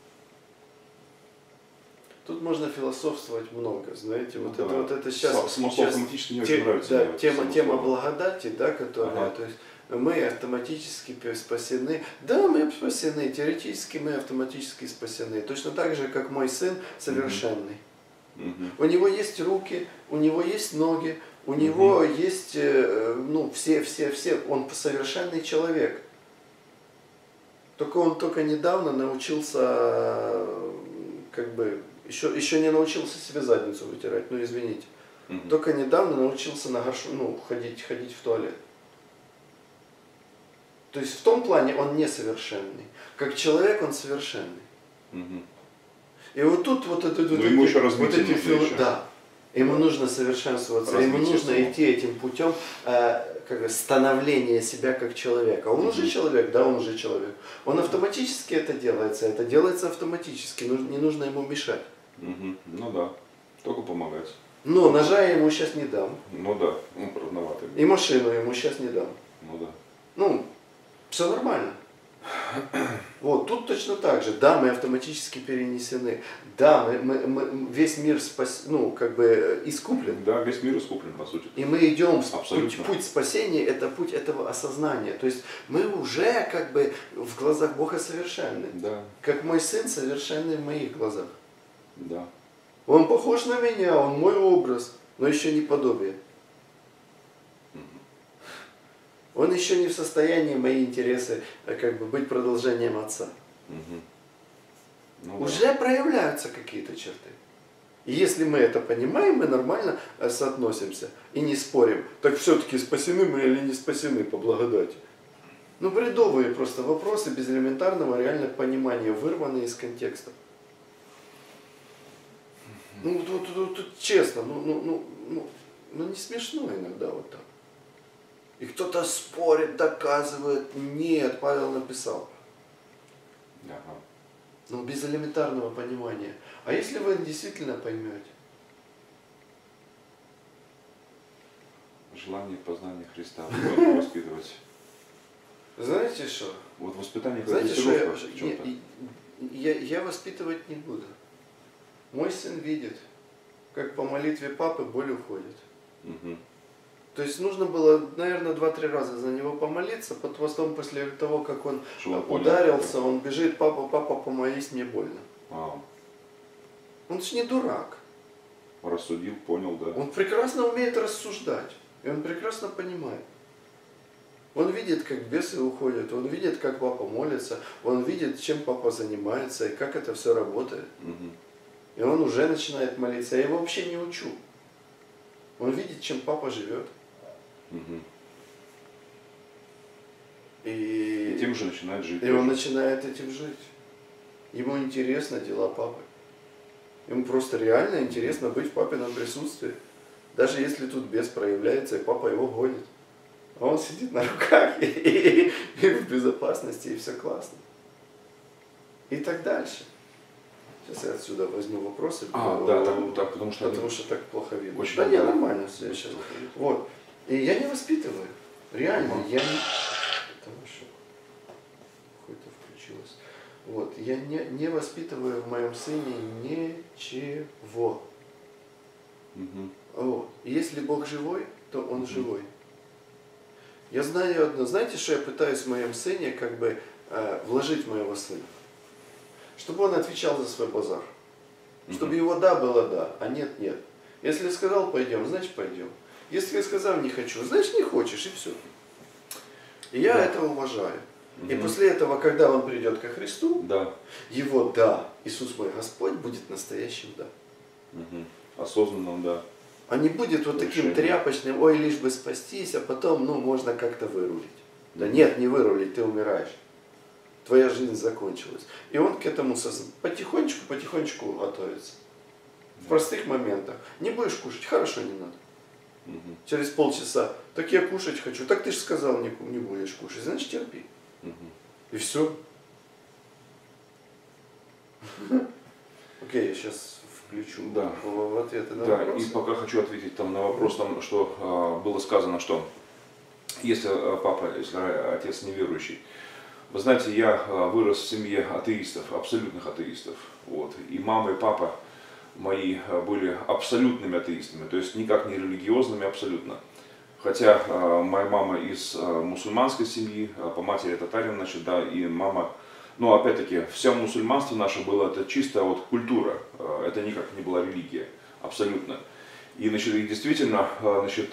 B: Тут можно философствовать много, знаете,
A: Ну,
B: вот
A: давай.
B: это сейчас,
A: Само слово автоматически мне очень нравится.
B: да,
A: мне
B: тема
A: само слово.
B: благодати, да, которая,
A: Ага.
B: то есть мы автоматически спасены. Да, мы спасены, теоретически мы автоматически спасены. Точно так же, как мой сын совершенный.
A: Мгм.
B: У него есть руки, у него есть ноги, у него есть, ну, все, он совершенный человек. Только он недавно научился, как бы, еще не научился себе задницу вытирать, ну извините.
A: Мгм.
B: Только недавно научился на горшу, ходить в туалет. То есть в том плане он несовершенный. Как человек он совершенный.
A: Мгм.
B: И вот тут
A: ему еще развитие нужно еще.
B: Да. Ему нужно совершенствоваться, ему
A: Развитие
B: нужно
A: самого.
B: идти этим путем как бы становления себя как человека. Он уже человек, да, он уже человек. Он автоматически это делается автоматически, не нужно ему мешать.
A: Мгм. Ну да. Только помогать.
B: Но ножа я ему сейчас не дам.
A: Ну да. Ну, трудновато.
B: И машину ему сейчас не дам.
A: Ну да.
B: Ну, все нормально. Вот, тут точно так же. Да, мы автоматически перенесены. Да, мы весь мир искуплен.
A: Да, весь мир искуплен, по сути.
B: И мы идем,
A: Абсолютно.
B: путь спасения, это путь этого осознания. То есть мы уже как бы в глазах Бога совершенны.
A: Да,
B: Как мой сын совершенный в моих глазах.
A: да.
B: Он похож на меня, он мой образ, но еще не подобие. Он еще не в состоянии мои интересы как бы быть продолжением отца.
A: Мгм. Ну да.
B: Уже проявляются какие-то черты. И если мы это понимаем, мы нормально соотносимся и не спорим. Так все-таки спасены мы или не спасены по благодати? Ну, бредовые просто вопросы без элементарного реально понимания, вырванные из контекста. Ну, тут честно, не смешно иногда вот так. И кто-то спорит, доказывает. Нет, Павел написал.
A: Ага.
B: Ну, без элементарного понимания. А если вы действительно поймете?
A: Желание познания Христа ребенка воспитывать.
B: Знаете что?
A: Вот воспитание как
B: Знаете, что
A: дрессировка в чем-то.
B: я воспитывать не буду. Мой сын видит, как по молитве папы боль уходит.
A: Мгм.
B: То есть нужно было, наверное, 2-3 раза за него помолиться, потом после того, как он
A: Чтобы он понял,
B: ударился, он бежит: папа, помолись, мне больно.
A: А,
B: Он же не дурак.
A: рассудил, понял, да.
B: Он прекрасно умеет рассуждать. И он прекрасно понимает. Он видит, как бесы уходят, он видит, как папа молится, он видит, чем папа занимается и как это все работает.
A: Мгм.
B: И он уже начинает молиться. Я его вообще не учу. Он видит, чем папа живет.
A: Мгм.
B: И
A: И тем же начинает жить.
B: И он
A: тоже.
B: начинает этим жить. Ему интересно дела папы. Ему просто реально интересно быть в папином присутствии. Даже если тут бес проявляется, и папа его гонит. А он сидит на руках и в безопасности, и все классно. И так дальше. Сейчас я отсюда возьму вопросы.
A: Да, так, потому что
B: так плохо видно.
A: Очень
B: Да не,
A: много.
B: нормально все сейчас. Вот. И я не воспитываю. Реально, я не... Там еще какое-то включилось. Вот. Я не воспитываю в моем сыне ничего. Вот. И если Бог живой, то Он живой. Я знаю одно. Знаете, что я пытаюсь в моем сыне как бы вложить в моего сына? Чтобы он отвечал за свой базар. Чтобы его да было да, а нет нет. Если сказал пойдем, значит пойдем. Если сказал не хочу, значит не хочешь, и все. И я это уважаю. И после этого, когда он придет ко Христу, его да, Иисус мой Господь, будет настоящим да.
A: Осознанным да.
B: А не будет вот таким тряпочным, ой, лишь бы спастись, а потом, ну, можно как-то вырулить. Да нет, не вырулить, ты умираешь. Твоя жизнь закончилась. И он к этому потихонечку готовится. В простых моментах. Не будешь кушать, хорошо, не надо. Через полчаса, так я кушать хочу, так ты же сказал, не будешь кушать, значит терпи. И все. Окей, я сейчас включу в ответы на вопросы.
A: И пока хочу ответить там, на вопрос, там, что было сказано, что если папа, если отец неверующий. Вы знаете, я вырос в семье атеистов, абсолютных атеистов. Вот. И мама и папа мои были абсолютными атеистами, то есть никак не религиозными абсолютно. Хотя моя мама из мусульманской семьи, по матери татарин, значит, да, и мама, ну опять-таки, все мусульманство наше было, это чисто вот культура, это никак не была религия, абсолютно. И, значит, и действительно, значит,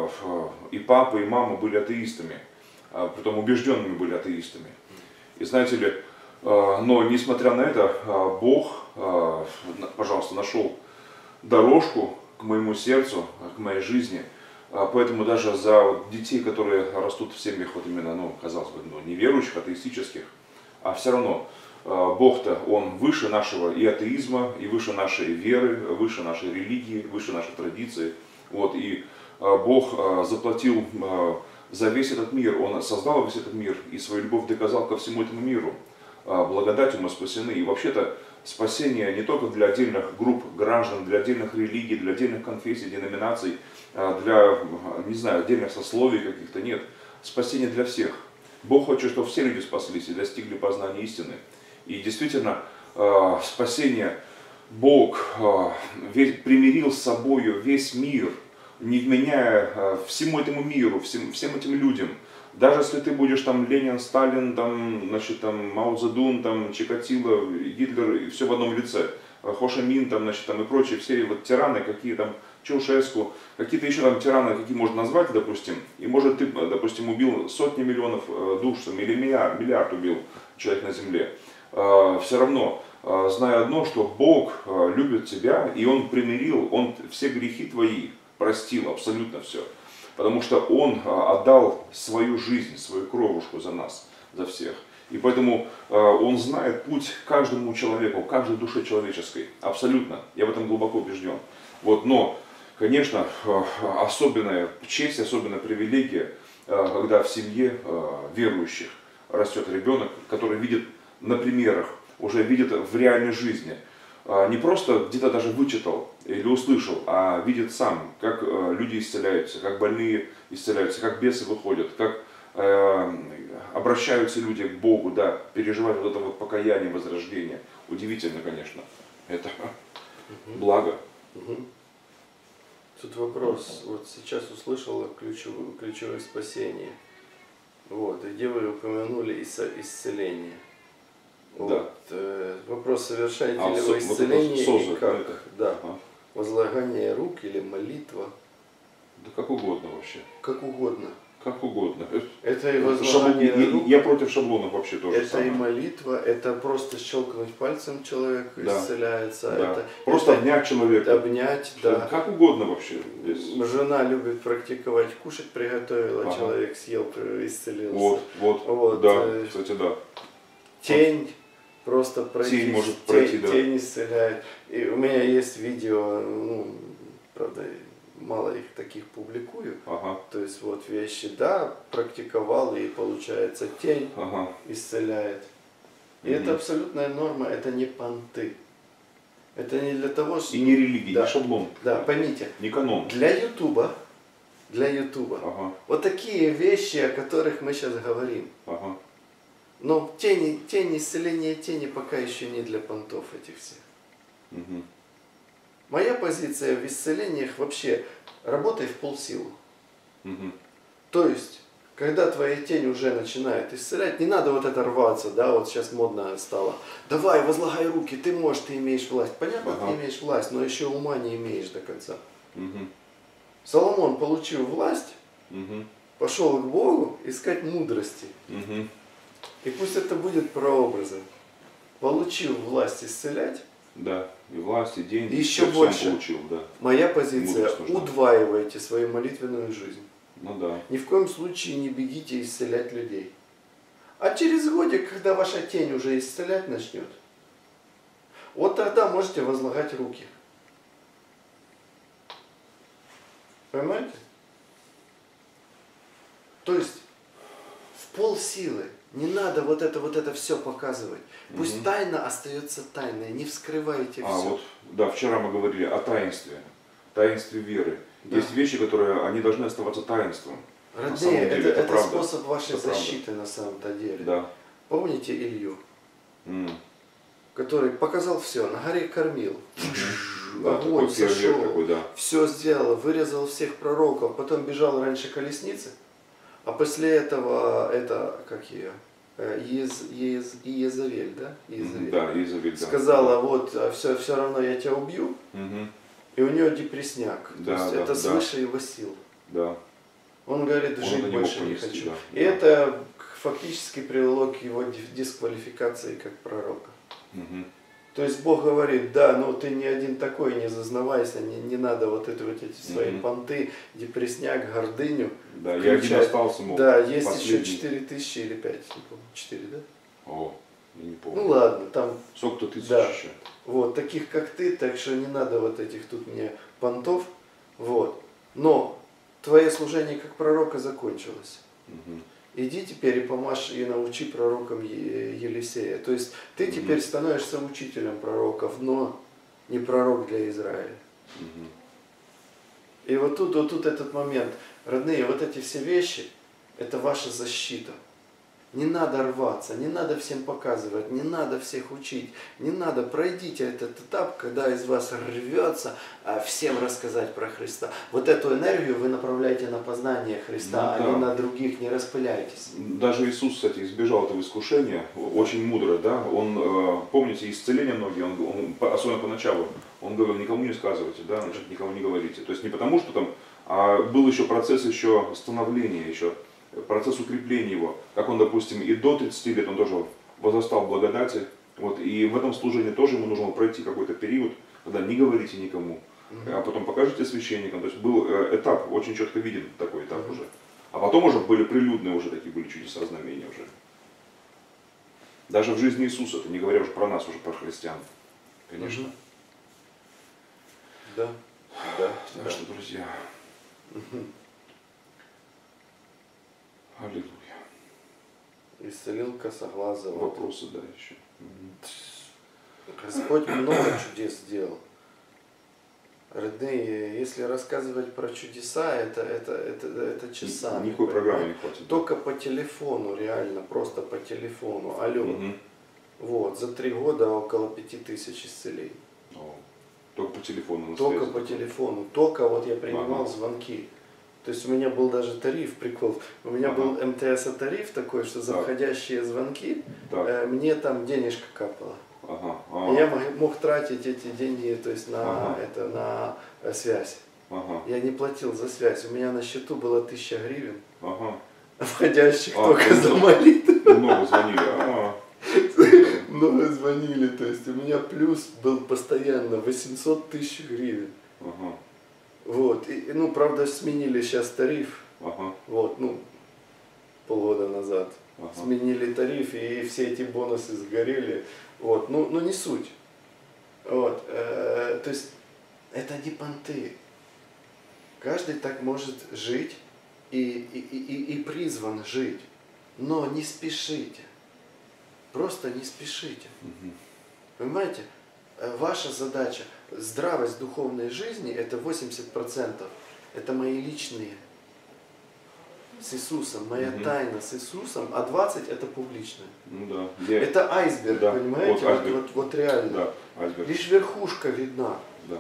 A: и папа, и мама были атеистами, притом убежденными были атеистами. И знаете ли, но несмотря на это, Бог, пожалуйста, нашел дорожку к моему сердцу, к моей жизни. Поэтому даже за детей, которые растут в семьях вот именно, ну, казалось бы, ну, неверующих, атеистических, а все равно Бог-то, Он выше нашего и атеизма, и выше нашей веры, выше нашей религии, выше нашей традиции. Вот, и Бог заплатил за весь этот мир, Он создал весь этот мир и свою любовь доказал ко всему этому миру. Благодатью мы спасены. И вообще-то спасение не только для отдельных групп граждан, для отдельных религий, для отдельных конфессий, деноминаций, для, не знаю, отдельных сословий каких-то, нет. Спасение для всех. Бог хочет, чтобы все люди спаслись и достигли познания истины. И действительно, спасение, Бог примирил с собою весь мир, не вменяя всему этому миру, всем этим людям. Даже если ты будешь там Ленин, Сталин, там, значит, там, Мао Цзэдун, там, Чикатило, Гитлер, и все в одном лице, Хо Ши Мин, там, значит, там, и прочие все вот тираны, какие там, Чаушеску, какие-то еще там тираны, какие можно назвать, допустим, и может ты, допустим, убил сотни миллионов душ, там, или миллиард убил человек на земле, все равно, зная одно, что Бог любит тебя, и Он примирил, Он все грехи твои простил, абсолютно все. Потому что Он отдал свою жизнь, свою кровушку за нас, за всех. И поэтому Он знает путь каждому человеку, каждой душе человеческой. Абсолютно. Я в этом глубоко убежден. Вот, но, конечно, особенная честь, особенная привилегия, когда в семье верующих растет ребенок, который видит на примерах, уже видит в реальной жизни. Не просто где-то даже вычитал или услышал, а видит сам, как люди исцеляются, как больные исцеляются, как бесы выходят, как обращаются люди к Богу, да, переживают вот это вот покаяние, возрождение. Удивительно, конечно. Это благо.
B: Тут вопрос. Вот сейчас услышал ключевое спасение. Вот, и где вы упомянули исцеление. Вот. Вопрос, совершаете ли вы исцеление и как? Да. Возлагание рук или молитва?
A: Да как угодно вообще.
B: Как угодно.
A: Как угодно.
B: Это и возлагание рук.
A: Я против шаблонов вообще тоже.
B: Это и молитва, это просто щелкнуть пальцем человек исцеляется.
A: Да.
B: Это,
A: просто обнять человека.
B: Обнять, да.
A: Как угодно вообще.
B: Жена любит практиковать, кушать приготовила, человек съел, исцелился.
A: Вот. Да, кстати, да.
B: Тень. Просто пройти,
A: тень может пройти, да.
B: Тень исцеляет. И у меня есть видео, ну, правда, мало их таких публикую. То есть вот вещи, да, практиковал, и получается тень исцеляет. И это абсолютная норма, это не понты. Это не для того, что...
A: И не религия,
B: Да.
A: не шаблон.
B: Да, поймите,
A: Не канон.
B: для Ютуба,
A: Ага,
B: вот такие вещи, о которых мы сейчас говорим,
A: ага.
B: но тени, исцеления тени пока еще не для понтов этих всех.
A: Угу.
B: Моя позиция в исцелениях вообще работай в полсилу.
A: Угу.
B: То есть, когда твоя тень уже начинает исцелять, не надо вот это рваться, да, вот сейчас модно стало. Давай, возлагай руки, ты можешь, ты имеешь власть. Понятно,
A: Ага.
B: ты имеешь власть, но еще ума не имеешь до конца.
A: Угу.
B: Соломон, получил власть,
A: Угу.
B: пошел к Богу искать мудрости.
A: Угу.
B: И пусть это будет прообразом. Получил власть исцелять,
A: Да. И власть, и деньги.
B: Еще
A: всё
B: больше.
A: сам получил, да.
B: моя позиция,
A: Мудрость нужна.
B: удваивайте свою молитвенную жизнь.
A: Ну да.
B: Ни в коем случае не бегите исцелять людей. А через годик, когда ваша тень уже исцелять начнет, вот тогда можете возлагать руки. Понимаете? То есть в полсилы. Не надо вот это все показывать. Пусть тайна остается тайной. Не вскрывайте
A: А
B: все.
A: вот, да, вчера мы говорили о таинстве. Таинстве веры.
B: Да.
A: Есть вещи, которые, они должны оставаться таинством. На самом
B: Родные,
A: деле,
B: это
A: правда.
B: способ вашей
A: Это правда.
B: защиты на самом-то деле.
A: Да.
B: Помните Илью,
A: М.
B: который показал все, на горе кормил.
A: Да,
B: Огонь
A: такой фейерверк
B: сошел.
A: такой, да.
B: Все сделал, вырезал всех пророков, потом бежал раньше колесницы, а после этого, это, как ее, Иезавель, да? Иезавель.
A: Да, Иезавель, да.
B: Сказала, вот, все равно я тебя убью,
A: Мгм.
B: и у нее депрессняк.
A: Да,
B: То есть
A: да,
B: это
A: да.
B: свыше его сил.
A: Да.
B: Он говорит,
A: Он
B: жить
A: это не мог
B: больше не
A: понести,
B: хочу.
A: да.
B: И это фактически привело к его дисквалификации как пророка.
A: Мгм.
B: То есть Бог говорит, да, но ты не один такой, не зазнавайся, не надо вот эти свои понты, депрессняк, гордыню.
A: Да, я один
B: включать.
A: остался, мол,
B: Да, есть
A: последний.
B: еще 4000 или 5, не помню, 4, да?
A: О, я не помню.
B: Ну ладно, там,
A: Сколько-то тысяч
B: Да.
A: еще.
B: вот, таких как ты, так что не надо вот этих тут мне понтов, вот. Но твое служение как пророка закончилось.
A: Мгм.
B: Иди теперь и помажь и научи пророкам Елисея. То есть ты теперь становишься учителем пророков, но не пророк для Израиля.
A: Мгм.
B: И вот тут этот момент. Родные, вот эти все вещи, это ваша защита. Не надо рваться, не надо всем показывать, не надо всех учить, не надо, пройдите этот этап, когда из вас рвется всем рассказать про Христа. Вот эту энергию вы направляете на познание Христа,
A: Ну
B: а не
A: да.
B: на других, не распыляйтесь.
A: Даже Иисус, кстати, избежал этого искушения, очень мудро, да, он, помните, исцеление многие, он, особенно поначалу, он говорил, никому не сказывайте, да, значит, никому не говорите. То есть не потому, что там, а был еще процесс еще становления, еще процесс укрепления его, как он, допустим, и до 30 лет он тоже возрастал в благодати, вот, и в этом служении тоже ему нужно пройти какой-то период, когда не говорите никому, а потом покажите священникам, то есть был этап, очень четко виден такой этап уже. А потом уже были прилюдные уже такие были чудеса, знамения уже. Даже в жизни Иисуса, это не говоря уже про нас, уже про христиан, конечно.
B: Да, да,
A: Так
B: да.
A: что, друзья, аллилуйя.
B: Исцелил косоглазого.
A: Вопросы, да, еще.
B: Господь много чудес сделал. Родные, если рассказывать про чудеса, это часами.
A: Никакой программы не
B: понимаете?
A: хватит.
B: Только по телефону, реально, просто по телефону. Алло.
A: Мгм.
B: Вот, за 3 года около 5000 исцелений.
A: О, только по телефону. на
B: Только
A: связи.
B: по телефону. Только вот я принимал
A: Ага.
B: звонки. То есть у меня был даже тариф, прикол. У меня
A: Ага.
B: был МТС-тариф такой, что за
A: Так.
B: входящие звонки
A: Так,
B: мне там денежка капала.
A: ага.
B: И я мог тратить эти деньги, то есть на,
A: Ага.
B: на связь.
A: Ага.
B: Я не платил за связь. У меня на счету было 1000 гривен,
A: Ага.
B: входящих
A: А,
B: только
A: ну,
B: за молитву.
A: Много звонили. Ага.
B: Много звонили. То есть у меня плюс был постоянно 800 тысяч гривен.
A: Ага.
B: Вот. И, ну, правда, сменили сейчас тариф.
A: Ага.
B: Вот, ну, полгода назад.
A: Ага.
B: Сменили тариф, и все эти бонусы сгорели. Вот. Ну не суть. Вот. То есть это не понты. Каждый так может жить и призван жить. Но не спешите. Просто не спешите.
A: Мгм.
B: Понимаете? ваша задача, здравость духовной жизни, это 80%. Это мои личные с Иисусом, моя тайна с Иисусом, а 20 это публичное.
A: Ну да.
B: Это айсберг,
A: да.
B: понимаете?
A: Вот, айсберг.
B: Вот реально.
A: Да, айсберг.
B: Лишь верхушка видна.
A: Да.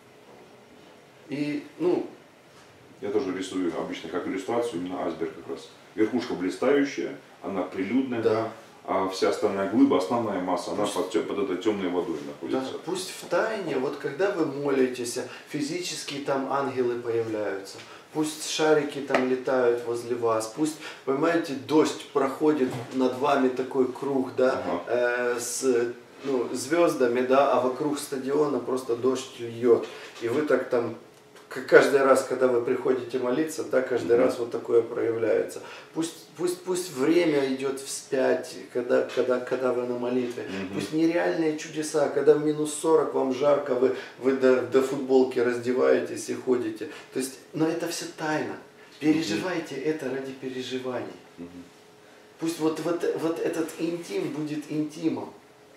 B: И, ну,
A: Я тоже рисую обычно как иллюстрацию именно айсберг как раз. Верхушка блистающая, она прилюдная,
B: да.
A: а вся остальная глыба, основная масса, она под этой темной водой
B: Да,
A: находится.
B: пусть в тайне, вот когда вы молитесь, физически там ангелы появляются, пусть шарики там летают возле вас, пусть, понимаете, дождь проходит над вами такой круг, да, с звездами, да, а вокруг стадиона просто дождь льет. И вы так там, каждый раз, когда вы приходите молиться, да, каждый раз вот такое проявляется. Пусть время идет вспять, когда вы на молитве. Пусть нереальные чудеса, когда в минус 40 вам жарко, вы до футболки раздеваетесь и ходите. То есть, но это все тайна. Переживайте это ради переживаний. Пусть вот этот интим будет интимом.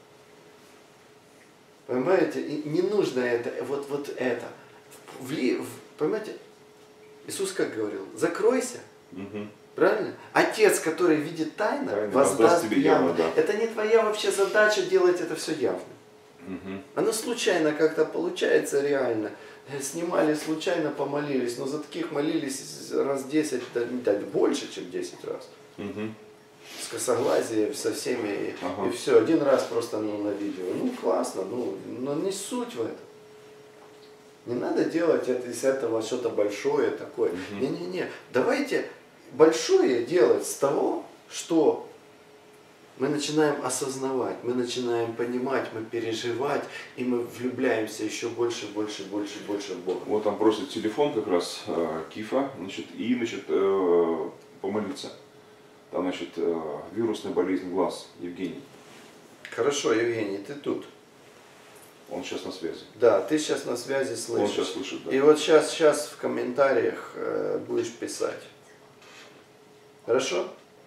B: Понимаете? И не нужно это, вот это. Понимаете, Иисус как говорил, закройся, правильно? Отец, который видит тайно, воздаст тебе явно. Да. Это не твоя вообще задача делать это все явно. Оно случайно как-то получается реально. Снимали случайно, помолились, но за таких молились раз 10, да, больше, чем 10 раз. С косоглазием, со всеми, и все, один раз просто на видео. Ну классно, но не суть в этом. Не надо делать из этого что-то большое такое. Не-не-не. Давайте большое делать с того, что мы начинаем осознавать, мы начинаем понимать, мы переживать, и мы влюбляемся еще больше в Бога.
A: Вот там просит телефон как раз Кифа, помолиться. Там, вирусная болезнь глаз, Евгений.
B: Хорошо, Евгений, ты тут.
A: Он сейчас на связи.
B: Да, ты сейчас на связи слышишь.
A: Он сейчас слышит, да.
B: И вот сейчас в комментариях будешь писать. Хорошо?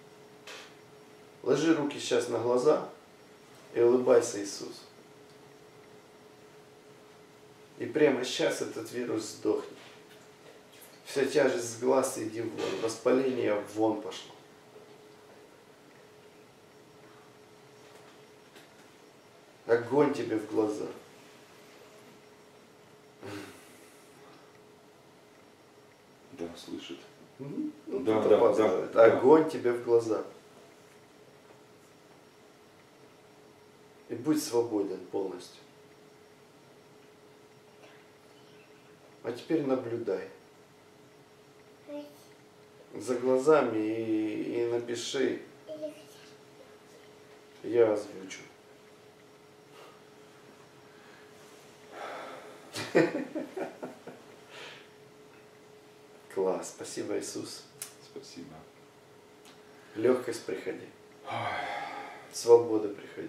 B: Ложи руки сейчас на глаза и улыбайся Иисусу. И прямо сейчас этот вирус сдохнет. Вся тяжесть с глаз иди вон, воспаление вон пошло. Огонь тебе в глаза.
A: Да, слышит.
B: Ну,
A: да.
B: Огонь тебе в глаза. И будь свободен полностью. А теперь наблюдай за глазами и напиши. Я озвучу. Класс, спасибо, Иисус.
A: Спасибо.
B: Легкость приходи. Свобода приходи.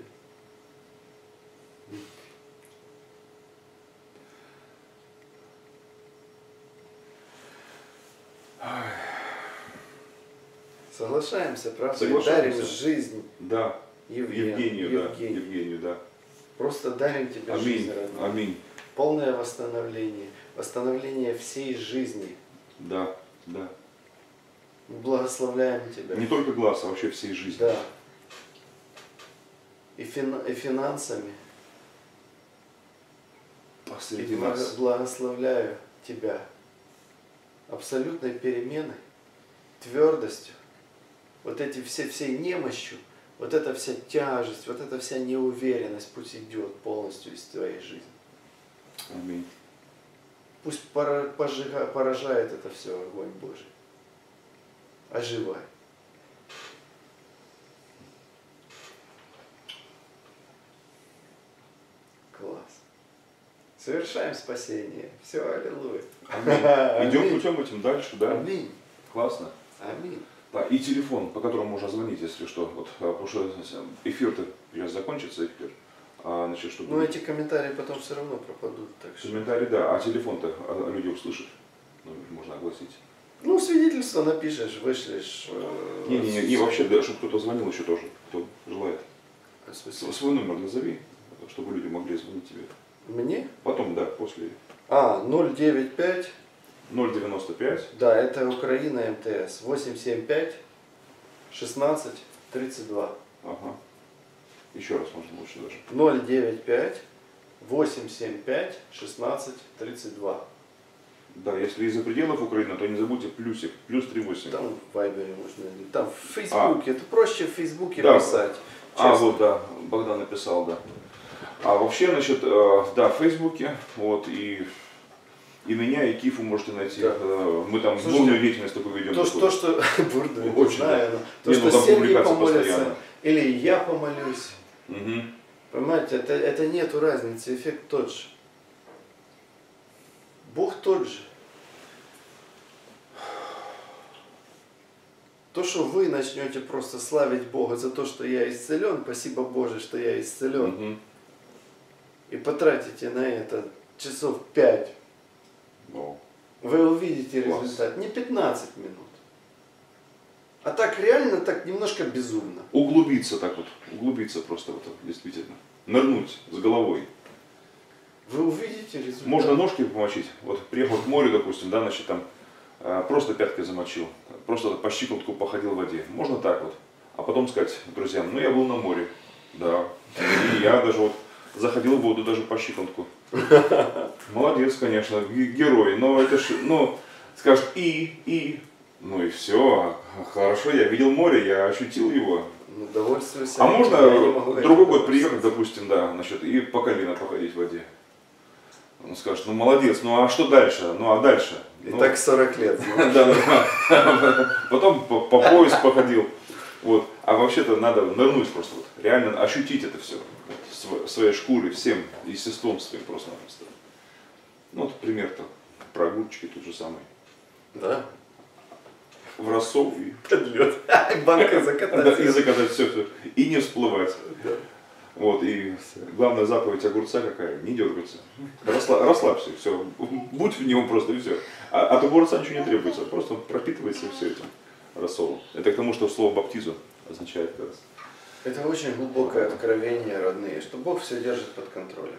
B: Соглашаемся, правда?
A: Соглашаемся.
B: Дарим жизнь.
A: Да.
B: Евгению,
A: да.
B: Просто дарим тебе жизнь, родной.
A: Аминь.
B: Полное восстановление. Восстановление всей жизни.
A: Да, да.
B: Мы благословляем тебя.
A: Не только глаз, а вообще всей жизни.
B: Да. И финансами.
A: Посреди
B: И
A: нас.
B: благословляю тебя абсолютной переменой, твердостью, вот эти всей немощью, вот эта вся тяжесть, вот эта вся неуверенность пусть идет полностью из твоей жизни.
A: Аминь.
B: Пусть поражает это все огонь Божий. Оживай. Класс. Совершаем спасение. Все, аллилуйя.
A: Аминь. Идем путем этим дальше, да?
B: Аминь.
A: Классно.
B: Аминь.
A: Да, и телефон, по которому можно звонить, если что. Вот, потому что эфир-то сейчас закончится, эфир. Чтобы...
B: Ну эти комментарии потом все равно пропадут. Так что...
A: Комментарий, да. А телефон-то люди услышат. Можно огласить.
B: Ну, свидетельство напишешь, вышлешь.
A: Не, вообще, да, чтобы кто-то звонил еще тоже, кто желает. Свой номер назови. чтобы люди могли звонить тебе.
B: Мне?
A: Потом, да, после
B: 095.
A: 095.
B: Да, это Украина МТС. 875 16 32.
A: Ага. Еще раз, можно лучше даже.
B: 095 875 16 32.
A: Да, если из-за пределов Украины, то не забудьте плюсик, плюс 38.
B: Там в Вайбере можно, там в Фейсбуке. Это проще в Фейсбуке
A: Да.
B: писать. Честно.
A: Вот, да, Богдан написал, да. А вообще, значит, да, в Фейсбуке, вот, и меня, и Кифу можете найти.
B: Да.
A: Мы там
B: Слушайте,
A: бурную деятельность такую ведем.
B: То, что бурную, не
A: Очень,
B: знаю,
A: да.
B: но то,
A: Не, ну,
B: что
A: там
B: Сергей
A: публикации
B: помолится,
A: постоянно.
B: или я помолюсь.
A: Угу.
B: Понимаете, это нету разницы, эффект тот же. Бог тот же. То, что вы начнете просто славить Бога за то, что я исцелен, спасибо Боже, что я исцелен,
A: Угу.
B: и потратите на это часов 5,
A: Ну,
B: вы увидите
A: Класс.
B: результат. Не 15 минут. А так реально, так немножко безумно.
A: углубиться так вот, углубиться просто в это, действительно. Нырнуть с головой.
B: Вы увидите результат.
A: Можно ножки помочить. Вот приехал к морю, допустим, да, значит, там просто пяткой замочил, просто по щиколотку походил в воде. Можно так вот. А потом сказать друзьям, ну я был на море. Да. И я даже вот заходил в воду даже по щиколотку. Молодец, конечно, герой. Но это ж, ну, скажешь, ну и все. Хорошо, я видел море, я ощутил его.
B: Ну, довольствуйся.
A: А можно
B: Я не могу
A: другой
B: этим
A: год приехать,
B: довольствоваться.
A: допустим, да, значит, и по колено походить в воде. Он скажет, ну молодец, ну а что дальше? Ну а дальше?
B: И
A: Ну,
B: так 40 лет. знаешь.
A: да. Потом по пояс походил. Вот. А вообще-то надо нырнуть просто, вот, реально ощутить это все. Своей шкурой, всем естеством своим просто-напросто. Ну вот пример-то. Прогулочки тут же самый.
B: Да.
A: В рассол и,
B: Под лед. Банка
A: да,
B: закатать.
A: и закатать все. И не всплывать.
B: Да.
A: Вот, и главная заповедь огурца какая? Не дергаться. Расслабься, все. Будь в нем просто и все. От огурца ничего не требуется, просто пропитывается все этим рассолом. Это к тому, что слово баптизу означает как раз.
B: Это очень глубокое откровение, родные, что Бог все держит под контролем.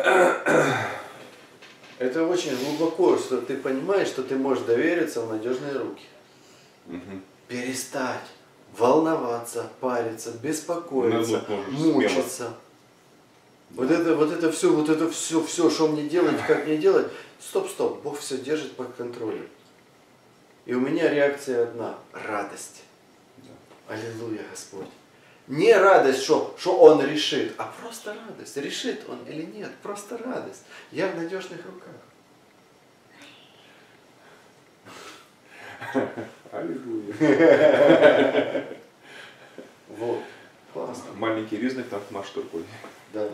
B: Это очень глубоко, что ты понимаешь, что ты можешь довериться в надежные руки.
A: Мгм.
B: Перестать волноваться, париться, беспокоиться,
A: Нырнуть можешь
B: мучиться. Вот это все, что мне делать, как мне делать. Стоп, Бог все держит под контролем. И у меня реакция одна – радость. Аллилуйя, Господь. Не радость, что Он решит, а просто радость. Решит Он или нет, просто радость. Я в надежных руках.
A: Аллилуйя.
B: Вот. Классно.
A: Маленький ризник там машет рукой.
B: Да.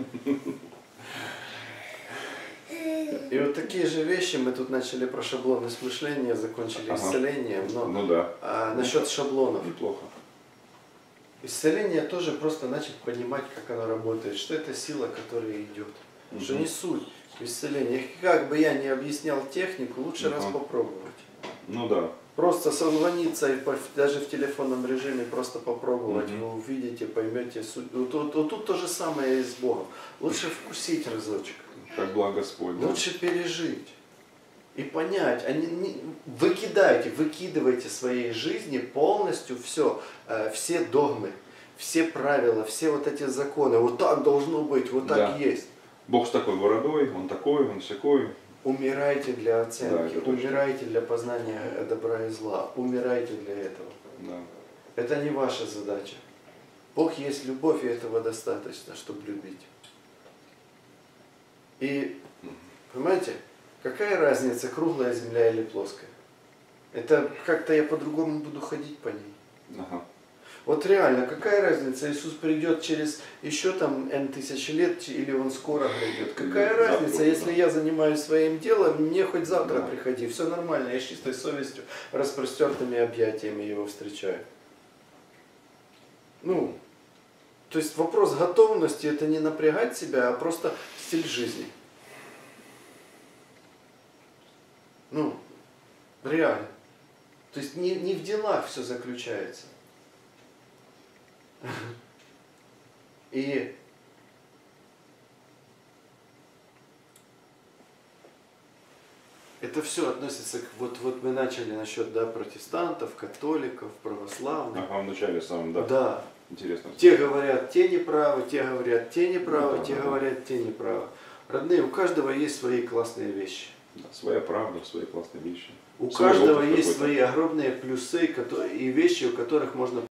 B: И вот такие же вещи мы тут начали про шаблонность мышления, закончили
A: Ага.
B: исцелением. Но
A: Ну да.
B: насчет шаблонов.
A: Неплохо.
B: Исцеление тоже просто начать понимать, как оно работает, что это сила, которая идет. Что не суть исцеления. Как бы я ни объяснял технику, лучше раз попробовать.
A: Ну да.
B: Просто созвониться и даже в телефонном режиме просто попробовать, вы увидите, поймете суть. Вот тут то же самое и с Богом. Лучше вкусить разочек.
A: Как благ Господь. Да.
B: Лучше пережить. И понять, выкидывайте своей жизни полностью все догмы, все правила, все вот эти законы. Вот так должно быть, вот так
A: Да.
B: есть.
A: Бог с такой бородой, он такой, он всякой.
B: Умирайте для
A: Да,
B: оценки,
A: это точно.
B: умирайте для познания добра и зла, умирайте для этого.
A: Да.
B: Это не ваша задача. Бог есть любовь, и этого достаточно, чтобы любить. И, понимаете, какая разница, круглая земля или плоская? Это как-то я по-другому буду ходить по ней.
A: Ага.
B: Вот реально, какая разница, Иисус придет через еще там N тысяч лет, или Он скоро придет? Какая
A: Завтра
B: разница,
A: уже,
B: если
A: да.
B: я занимаюсь своим делом, мне хоть завтра
A: Да.
B: приходи, все нормально, я с чистой совестью, распростертыми объятиями Его встречаю. Ну, то есть вопрос готовности – это не напрягать себя, а просто стиль жизни. Ну, реально. То есть не в делах все заключается. И Это все относится к, вот мы начали насчет, да, протестантов, католиков, православных.
A: Ага, в начале самом, да.
B: Да.
A: Интересно.
B: Те говорят, те неправы, те говорят, те неправы,
A: Да,
B: те
A: да.
B: говорят, те неправы. Родные, у каждого есть свои классные вещи.
A: Да, своя правда, свои классные вещи.
B: У
A: Свой
B: каждого
A: опыт
B: есть
A: какой-то.
B: свои огромные плюсы и вещи, у которых можно